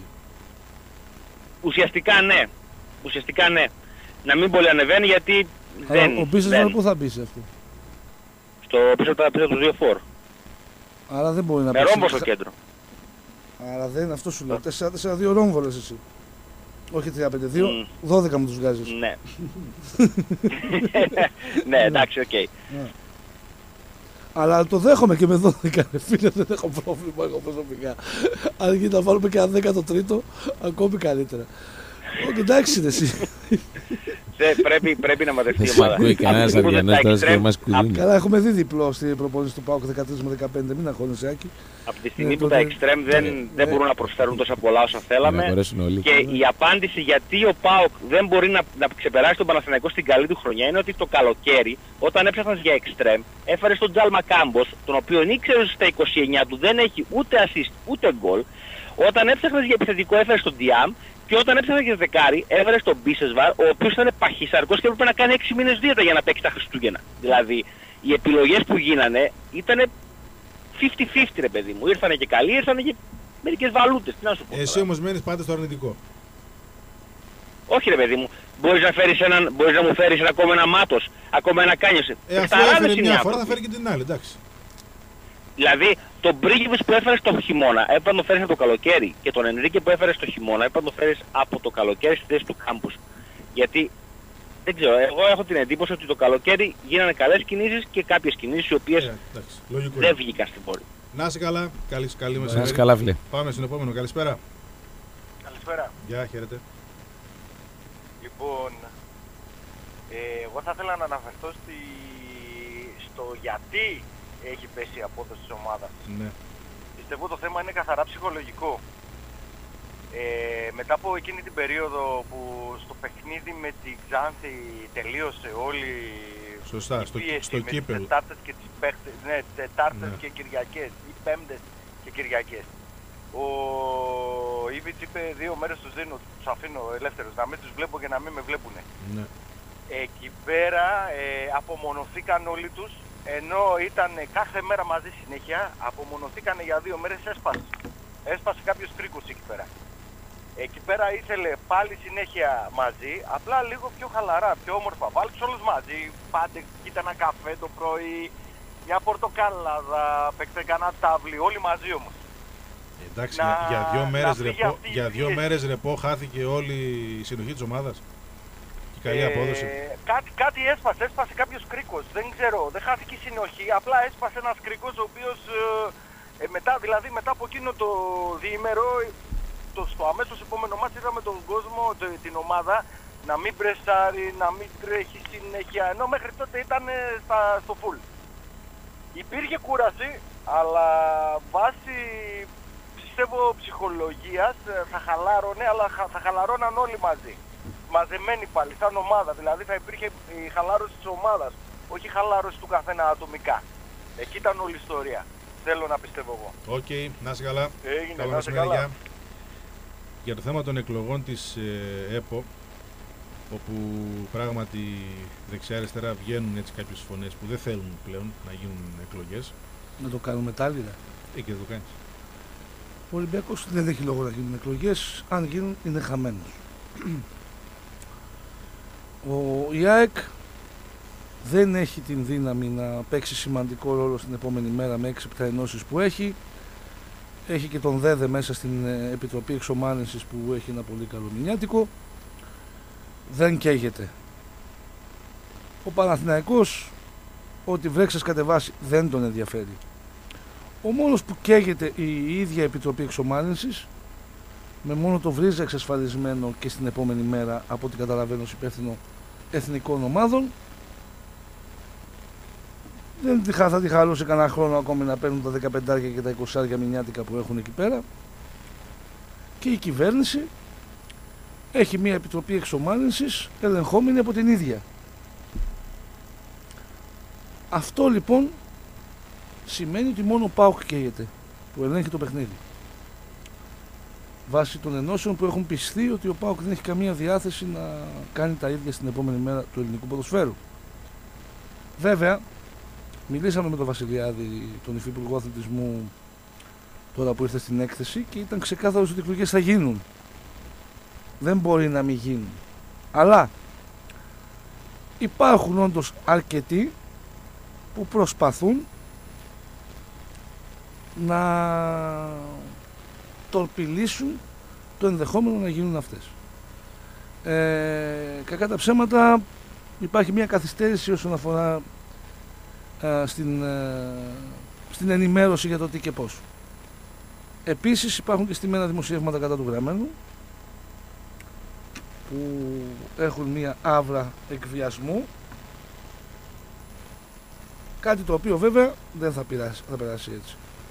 Ουσιαστικά ναι. Ουσιαστικά ναι. Να μην πολύ ανεβαίνει γιατί δεν... Ο Μπίσεσβαρ πού θα μπει σε αυτό? Στο πίσω από τους 2 φορ. Άρα δεν μπορεί να με ρόμπο στο κέντρο. Άρα δεν, αυτό σου λέω. 4-4-2 ρόμβολες εσύ. Όχι 3-5-2, 12 μου τους βγάζεις. Ναι. Ναι, εντάξει, οκ. Αλλά το δέχομαι και με 12, φίλε, δεν έχω πρόβλημα εγώ προσωπικά. Αν γίνει να βάλουμε και ένα 13ο, ακόμη καλύτερα. Όχι, εντάξει είναι εσύ. Πρέπει να μαζευτεί η Δεν σ' ομάδα. ακούει κανένας Αριανός τώρα και μας κουδούνι. Καλά, έχουμε δει διπλό στην προπόνηση του ΠΑΟΚ 13 με 15. Μην αγχώνεσαι, Άκη. Από τη στιγμή που τα εξτρέμ δεν μπορούν να προσφέρουν τόσα πολλά όσα Να θέλαμε. μπορέσουν όλοι. Και η απάντηση γιατί ο ΠΑΟΚ δεν μπορεί να ξεπεράσει τον Παναθηναϊκό στην καλή του χρονιά είναι ότι το καλοκαίρι, όταν έψαχνας για εξτρέμ, έφερες τον Τζάλμα Κάμπος, τον οποίο ήξερες ότι στα 29 του δεν έχει ούτε assist ούτε goal. Όταν έψαχνες για επιθετικό, έφερες τον Διάμ. Και όταν έψαχνες για δεκάρι, έφερες τον Μπίσεσβαρ, ο οποίος ήταν παχυσαρκός και έπρεπε να κάνει 6 μήνες δίαιτα για να παίξει τα Χριστούγεννα. Δηλαδή, οι επιλογές που γίνανε ήταν 50-50, ρε παιδί μου. Ήρθανε και καλοί, ήρθανε και μερικές βαλούτες. Τι να σου πω. Εσύ όμως μένεις πάντα στο αρνητικό. Όχι, ρε παιδί μου. Μπορείς να μου φέρεις ακόμα ένα Μάτος, ακόμα ένα Κάνιος. Αφού έφερε μια φορά, θα φέρει και την άλλη, εντάξει. Δηλαδή, τον Πρίγκιπες που έφερες το χειμώνα, έπρεπε να το φέρεις από το καλοκαίρι. Και τον Ενρίκε που έφερες το χειμώνα, έπρεπε να το φέρεις από το καλοκαίρι στη θέση του Κάμπους. Γιατί, δεν ξέρω, εγώ έχω την εντύπωση ότι το καλοκαίρι γίνανε καλές κινήσεις και κάποιες κινήσεις οι οποίες δεν βγήκαν στην πόλη. Να είσαι καλά, καλή μεσημέρι. Να είσαι καλά, φίλε. Πάμε στον επόμενο, καλησπέρα. Καλησπέρα. Γεια, χαίρετε. Λοιπόν, εγώ θα ήθελα να αναφερθώ στο γιατί έχει πέσει η απόδοση της ομάδας. Ναι. Πιστεύω το θέμα είναι καθαρά ψυχολογικό. Μετά από εκείνη την περίοδο που στο παιχνίδι με την Ξάνθη τελείωσε όλη σωστά, η πίεση στο με κύπελλο. τις Τετάρτες και τις παίχτες, Τετάρτες Ναι. και Κυριακές ή Πέμπτες και Κυριακές. Ο Ήβιτς είπε 2 μέρες τους δίνω, τους αφήνω ελεύθερους, να μην τους βλέπω και να μην με βλέπουνε. Ναι. Εκεί πέρα απομονωθήκαν όλοι τους, ενώ ήταν κάθε μέρα μαζί συνέχεια, απομονωθήκαν για 2 μέρες, έσπασε κάποιος κρίκος εκεί πέρα. Εκεί πέρα ήθελε πάλι συνέχεια μαζί, απλά λίγο πιο χαλαρά, πιο όμορφα. Βάλει τους όλους μαζί, πάτε, κοίτα ένα καφέ το πρωί, μια πορτοκάλαδα, παίξτε κανένα τάβλι, όλοι μαζί όμως. Εντάξει, για 2 μέρες ρεπό χάθηκε όλη η συνοχή της ομάδας. Και καλή απόδοση. Κάτι έσπασε κάποιος κρίκος, δεν ξέρω, δεν χάθηκε η συνοχή, απλά έσπασε ένας κρίκος ο οποίος μετά από εκείνο το διήμερο, στο αμέσως επόμενο μάτς είδαμε τον κόσμο, την ομάδα να μην πρεσάρει, να μην τρέχει συνέχεια, ενώ μέχρι τότε ήταν στο full. Υπήρχε κούραση, αλλά βάσει πιστεύω ψυχολογίας θα χαλάρωνε, αλλά θα χαλαρώναν όλοι μαζί. Μαζεμένοι πάλι, σαν ομάδα, δηλαδή θα υπήρχε η χαλάρωση της ομάδας, όχι η χαλάρωση του καθένα ατομικά. Εκεί ήταν όλη η ιστορία. Θέλω να πιστεύω εγώ. Οκ, να είσαι καλά. Έγινε, να είσαι καλά. Για το θέμα των εκλογών της ΕΠΟ, όπου πράγματι δεξιά-αριστερά βγαίνουν έτσι κάποιες φωνές που δεν θέλουν πλέον να γίνουν εκλογές. Να το κάνουμε τάλιρα. Και δεν το κάνεις. Ο Ολυμπιακός δεν έχει λόγο να γίνουν εκλογές. Αν γίνουν, είναι χαμένος. Η ΑΕΚ δεν έχει την δύναμη να παίξει σημαντικό ρόλο στην επόμενη μέρα με 6-7 ενώσεις που έχει. Έχει και τον ΔΕΔΕ μέσα στην Επιτροπή Εξομάλυνσης που έχει ένα πολύ καλό μηνιάτικο. Δεν καίγεται. Ο Παναθηναϊκός, ό,τι βρέξες κατεβάσει, δεν τον ενδιαφέρει. Ο μόνος που καίγεται η ίδια Επιτροπή Εξομάλυνσης, με μόνο το βρίζα εξασφαλισμένο και στην επόμενη μέρα, από ό,τι καταλαβαίνω, ως υπεύθυνο εθνικών ομάδων. Δεν θα τη χαλούσε κανένα χρόνο ακόμη να παίρνουν τα 15 και τα 20 μηνιάτικα που έχουν εκεί πέρα. Και η κυβέρνηση έχει μια Επιτροπή Εξομάλυνσης ελεγχόμενη από την ίδια. Αυτό λοιπόν σημαίνει ότι μόνο ο ΠΑΟΚ καίγεται, που ελέγχει το παιχνίδι. Βάσει των ενώσεων που έχουν πιστεί ότι ο ΠΑΟΚ δεν έχει καμία διάθεση να κάνει τα ίδια στην επόμενη μέρα του ελληνικού ποδοσφαίρου. Βέβαια, μιλήσαμε με τον Βασιλιάδη, τον Υφυπουργό Αθλητισμού, τώρα που ήρθε στην έκθεση και ήταν ξεκάθαρο ότι οι εκλογές θα γίνουν. Δεν μπορεί να μην γίνουν. Αλλά υπάρχουν όντως αρκετοί που προσπαθούν να τορπιλήσουν το ενδεχόμενο να γίνουν αυτές. Κακά τα ψέματα, υπάρχει μια καθυστέρηση όσον αφορά στην ενημέρωση για το τι και πώς. Επίσης υπάρχουν και στημένα δημοσιεύματα κατά του Γραμμένου. που έχουν μία άβρα εκβιασμού, κάτι το οποίο βέβαια δεν θα περάσει έτσι.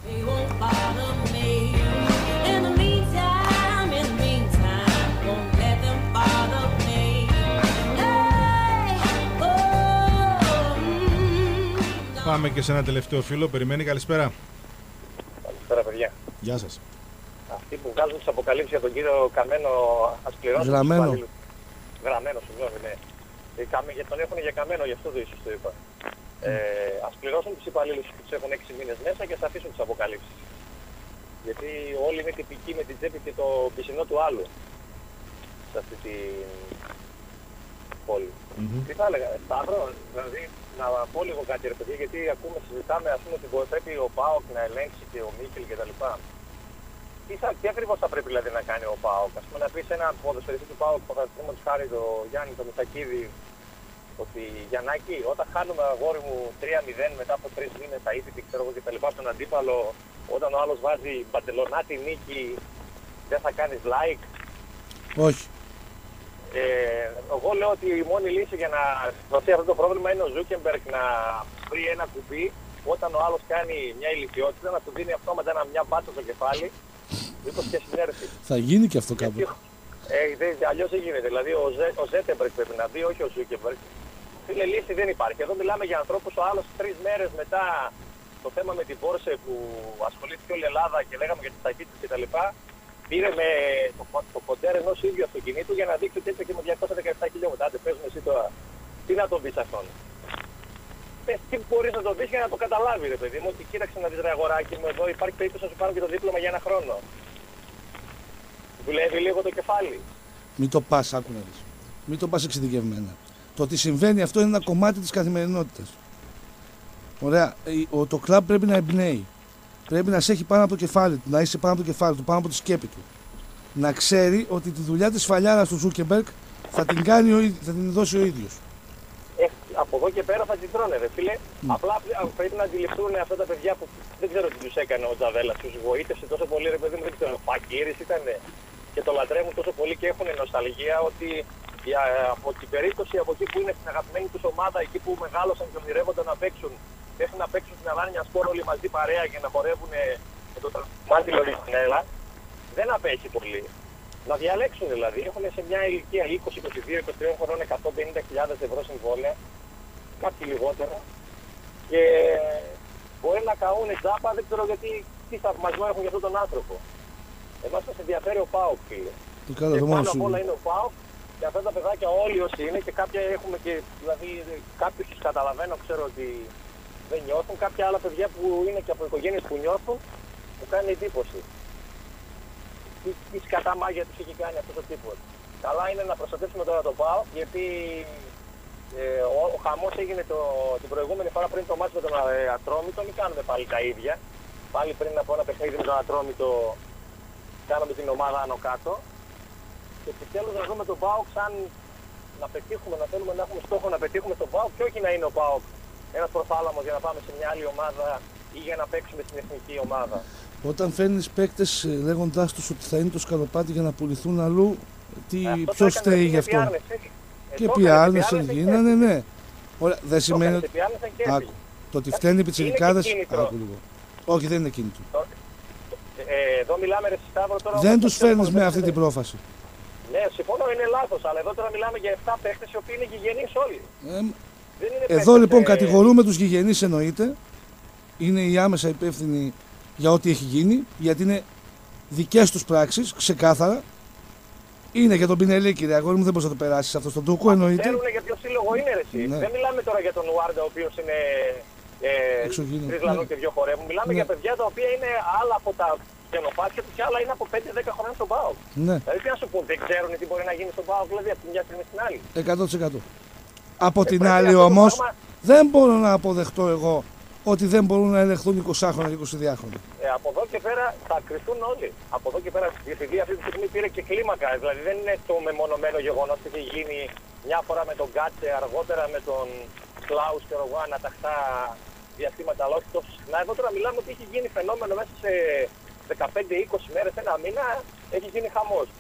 Πάμε και σε ένα τελευταίο φίλο. Περιμένει. Καλησπέρα. Καλησπέρα, παιδιά. Γεια σας. Αυτοί που βγάζουν τις αποκαλύψεις για τον κύριο Καμένο, ας πληρώσουν. Γραμμένο. Γραμμένο, συγγνώμη, ναι. Τον έχουν για καμένο, γι' αυτό το ίσως το είπα. Ας πληρώσουν τους υπαλλήλους που τους έχουν 6 μήνες μέσα και ας αφήσουν τις αποκαλύψεις. Γιατί όλοι είναι τυπικοί με την τσέπη και το πισινό του άλλου σε αυτή την πόλη. Τι θα έλεγα, Σταύρο, δηλαδή να πω λίγο κάτι ρε παιδιά, γιατί συζητάμε ας πούμε ότι πρέπει ο ΠΑΟΚ να ελέγξει και ο Μίχελ κτλ. Τι ακριβώς θα πρέπει δηλαδή να κάνει ο ΠΑΟΚ? Ας πούμε να πει σε έναν ποδοσφαιριστή του ΠΑΟΚ, παραδείγματος χάρη το Γιάννη το Μητακίδη, ότι Γιαννάκη, όταν χάνουμε αγόρι μου 3-0 μετά από 3 μήνες τα ήττη ξέρω εγώ κτλ. Στον αντίπαλο, όταν ο άλλος βάζει μπαντελονάτη νίκη, δεν θα κάνεις like? Όχι. Εγώ λέω ότι η μόνη λύση για να δοθεί αυτό το πρόβλημα είναι ο Ζούκεμπεργκ να βρει ένα κουμπί όταν ο άλλος κάνει μια ηλικιότητα, να του δίνει αυτόματα μια μπάτσα στο κεφάλι, μήπως και συνέρθει. Θα γίνει και αυτό κάπου. Αλλιώς δεν γίνεται. Δηλαδή ο Ζέτεμπεργκ πρέπει να δει, όχι ο Ζούκεμπεργκ. Φίλε, λύση δεν υπάρχει. Εδώ μιλάμε για ανθρώπους, ο άλλος 3 μέρες μετά το θέμα με την Πόρσε που ασχολήθηκε όλη η Ελλάδα και λέγαμε για τις ταχύτητες κτλ. Πήρε με το κοντέρ ενός ίδιου αυτοκινήτου για να δείξει ότι έπαιξε με 217 χιλιόμετρα. Άντε, παίζουμε εσύ τώρα. Τι να τον πεις αυτόν? Τι μπορείς να τον πεις για να το καταλάβει, ρε παιδί μου, ότι κοίταξε να δεις ρε αγοράκι μου, εδώ υπάρχει περίπτωση να σου πάρουν και το δίπλωμα για 1 χρόνο. Δουλεύει λίγο το κεφάλι. Μην το πας, άκου να δεις. Μην το πας εξειδικευμένα. Το ότι συμβαίνει αυτό είναι ένα κομμάτι της καθημερινότητας. Ωραία. Το κλαμπ πρέπει να εμπνέει. Πρέπει να σε έχει πάνω από το κεφάλι του, να είσαι πάνω από το κεφάλι του, πάνω από τη σκέπη του. Να ξέρει ότι τη δουλειά της φαλιάρας του Ζούκεμπεργκ θα την δώσει ο ίδιος. Από εδώ και πέρα θα την τρώνε, ρε φίλε. Απλά πρέπει να αντιληφθούν αυτά τα παιδιά που δεν ξέρω τι τους έκανε ο Τζαβέλας. Τους γοήτευσε τόσο πολύ, ρε παιδί μου, δεν ξέρω. Φακύρης ήταν και το λατρεύουν τόσο πολύ και έχουν νοσταλγία ότι από την περίπτωση από εκεί που είναι στην αγαπημένη τους ομάδα, εκεί που μεγάλωσαν και ονειρεύονταν να παίξουν, μέχρι να παίξουν στην Αλάνια Σπορ όλοι μαζί παρέα και να χορεύουν με το μάτιλο Ριχνέλα, δεν απέχει πολύ. Να διαλέξουν δηλαδή, έχουν σε μια ηλικία 20, 22, 23 χρόνων 150.000 ευρώ συμβόλαια, κάτι λιγότερο, και μπορεί να καούν τζάπα, δεν ξέρω γιατί, τι θαυμασμό έχουν για αυτόν τον άνθρωπο. Εμάς μας ενδιαφέρει ο ΠΑΟΚ, φίλε. Και πάνω απ' όλα είναι ο ΠΑΟΚ. Και αυτά τα παιδάκια όλοι όσοι είναι, και κάποια έχουμε και, δηλαδή κάποιους τους καταλαβαίνω, ξέρω ότι δεν νιώθουν, κάποια άλλα παιδιά που είναι και από οικογένειες που νιώθουν, μου κάνει εντύπωση. Τι σκαταμάγια τους έχει κάνει αυτός ο τύπος. Καλά είναι να προστατεύσουμε τώρα τον ΠΑΟ, γιατί ο χαμός έγινε την προηγούμενη φορά πριν το μάτι με τον Ατρόμητο, μην κάνουμε πάλι τα ίδια. Πάλι πριν από ένα παιχνίδι με τον Ατρόμητο κάναμε την ομάδα άνω κάτω. Και επιτέλους να δούμε τον ΠΑΟΚ σαν να πετύχουμε, να θέλουμε να έχουμε στόχο να πετύχουμε τον ΠΑΟΚ και όχι να είναι ο ΠΑΟΚ ένας προθάλαμος για να πάμε σε μια άλλη ομάδα ή για να παίξουμε στην εθνική ομάδα. Όταν φέρνεις παίκτες λέγοντάς τους ότι θα είναι το σκαλοπάτι για να πουληθούν αλλού, ποιος φταίει γι' αυτό? Και επί άρνηση γίνανε, ναι. Ωραία, δεν σημαίνει ότι το ότι φταίνει οι πιτσιρικάδες. Όχι, δεν είναι κίνητο. Εδώ μιλάμε ρε Σταύρο τώρα. Δεν τους φέρνεις με αυτή την πρόφαση. Ναι, συμφωνώ, είναι λάθος, αλλά εδώ τώρα μιλάμε για 7 παίχτες οι οποίοι είναι γηγενείς όλοι. Εδώ λοιπόν κατηγορούμε τους γηγενείς, εννοείται. Είναι οι άμεσα υπεύθυνοι για ό,τι έχει γίνει, γιατί είναι δικές τους πράξεις, ξεκάθαρα. Είναι για τον Πινελίκη, ρε αγόρι μου, δεν μπορείς να το περάσεις αυτό στον Τούκο, εννοείται. Ξέρουν για ποιο σύλλογο είναι, ρε εσύ. Ναι. Δεν μιλάμε τώρα για τον Ουάρντα, ο οποίος είναι 3 Λανού και 2 χορεύουν. Μιλάμε για παιδιά τα οποία είναι άλλα από τα γενοπάτια του και άλλα είναι από 5-10 χρόνια στον ΠΑΟΚ. Ναι. Δηλαδή τι να σου πούν, δεν ξέρουν τι μπορεί να γίνει στον ΠΑΟΚ, δηλαδή από τη μια στιγμή στην άλλη. 100%. Από την άλλη όμως, δεν μπορώ να αποδεχτώ εγώ ότι δεν μπορούν να ελεγχθούν 20 και 22 χρόνια. Από εδώ και πέρα θα κρυφτούν όλοι. Από εδώ και πέρα, επειδή αυτή τη στιγμή πήρε και κλίμακα, δηλαδή δεν είναι το μεμονωμένο γεγονός που έχει γίνει μια φορά με τον Κάτσε, αργότερα με τον Κλάους και εγώ αναταχτά διαστήματα, αλλά όχι τόσο συχνά. Εδώ τώρα μιλάμε ότι έχει γίνει φαινόμενο μέσα σε 15-20 μέρες, ένα μήνα, έχει γίνει χαμός.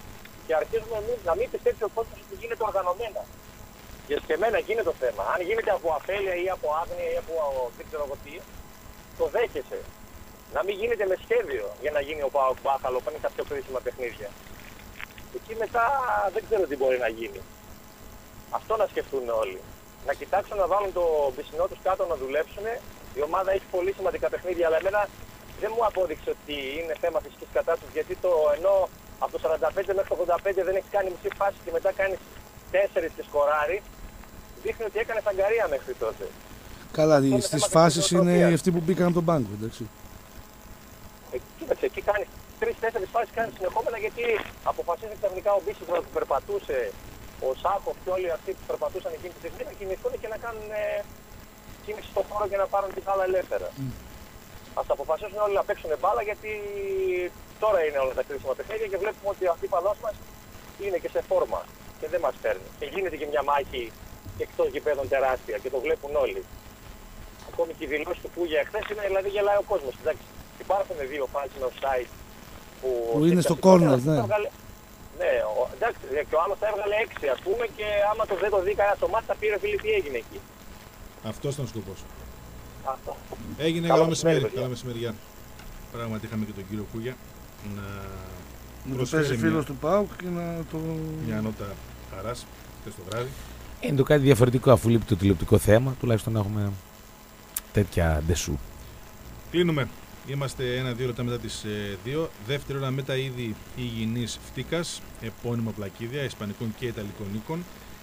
και αρχίζουμε να μην πιστέψει ο κόσμος ότι γίνεται οργανωμένα. Γιατί και εμένα γίνεται το θέμα. Αν γίνεται από αφέλεια ή από άγνοια ή από δεν ξέρω εγώ τι, το δέχεσαι. Να μην γίνεται με σχέδιο για να γίνει ο ΠΑΟΚ μπάχαλο που είναι τα πιο κρίσιμα παιχνίδια. Εκεί μετά δεν ξέρω τι μπορεί να γίνει. Αυτό να σκεφτούν όλοι. Να κοιτάξουν να βάλουν το πισινό τους κάτω να δουλέψουν. Η ομάδα έχει πολύ σημαντικά παιχνίδια, αλλά εμένα δεν μου απόδειξε ότι είναι θέμα φυσικής κατάστασης. Γιατί ενώ από το 45 μέχρι το 85 δεν έχει κάνει μισή φάση και μετά κάνει 4 και σκοράρει, δείχνει ότι έκανε φαγκαρία μέχρι τότε. Καλά, στις φάσεις είναι αυτοί που μπήκαν από τον πάγκο, εντάξει. Κοίταξε, εκεί κάνει 3-4 φάσεις κάνει συνεχόμενα γιατί αποφασίζει ξαφνικά ο Μπίσης που περπατούσε, ο Σάκοφ και όλοι αυτοί που περπατούσαν εκείνη τη στιγμή να κινηθούν και να κάνουν κίνηση στον χώρο και να πάρουν την μπάλα ελεύθερα. Ας αποφασίσουν όλοι να παίξουν μπάλα γιατί τώρα είναι όλα τα κρίσιμα παιχνίδια και βλέπουμε ότι ο αντίπαλός μας είναι και σε φόρμα και δεν μας παίρνει. Και γίνεται και μια μάχη εκτός γηπέδων τεράστια και το βλέπουν όλοι. Ακόμη και οι δηλώσεις του Πούγια εχθές είναι δηλαδή γελάει ο κόσμος. Υπάρχουν 2 φάσεις με offside που είναι στο corner, ναι. Ναι, εντάξει, και ο άλλος θα έβγαλε 6 ας πούμε και άμα δεν το δει κανένα στο μάτι θα πήρε φίλοι τι έγινε εκεί. Αυτός ήταν ο σκοπός. Αυτό. Έγινε καλό μεσημέρι. Καλά μεσημεριά. Πράγματι είχαμε και τον κύριο Κούγια να το παίζει φίλος του ΠΑΟΚ και να το... μια νότα χαράς χθες το βράδυ. Είναι το κάτι διαφορετικό αφού λείπει το τηλεοπτικό θέμα, τουλάχιστον να έχουμε τέτοια ντεσού. Κλείνουμε. Είμαστε 1-2 λεπτά μετά τις 2. Δεύτερη ώρα με τα είδη υγιεινής φτύκας, επώνυμο πλακίδια, ισπανικών και ιταλικών οίκων.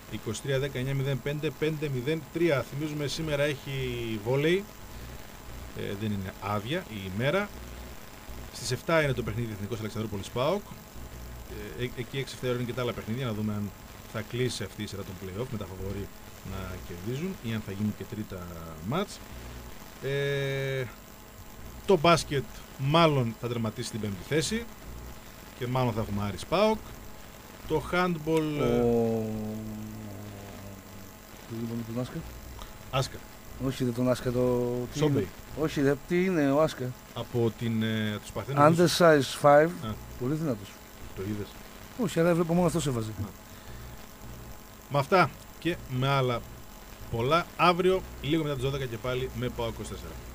23-19-05-5-0-3. Θυμίζουμε σήμερα έχει βόλεϊ. Δεν είναι άδεια η ημέρα. Στις 7 είναι το παιχνίδι Εθνικός Αλεξανδρούπολης ΠΑΟΚ. Εκεί 6-7 ώρα είναι και τα άλλα παιχνίδια. Να δούμε αν θα κλείσει αυτή η σειρά των play-off με τα φαβορί να κερδίζουν ή αν θα γίνει και τρίτα μάτς. Το μπάσκετ μάλλον θα τερματίσει την 5η θέση και μάλλον θα έχουμε Άρης ΠΑΟΚ. Το handball... τον Άσκα. Άσκα. Όχι δεν τον Άσκα, το... Σόμπεϊ. Όχι ρε, τι είναι ο Άσκα. Από τους Παθένους. Undersize 5. Πολύ δυνατός. Το είδες. Όχι, αλλά βλέπω μόνο αυτός έβαζε. Με αυτά και με άλλα πολλά, αύριο λίγο μετά τις 12 και πάλι με ΠΑΟΚ 24.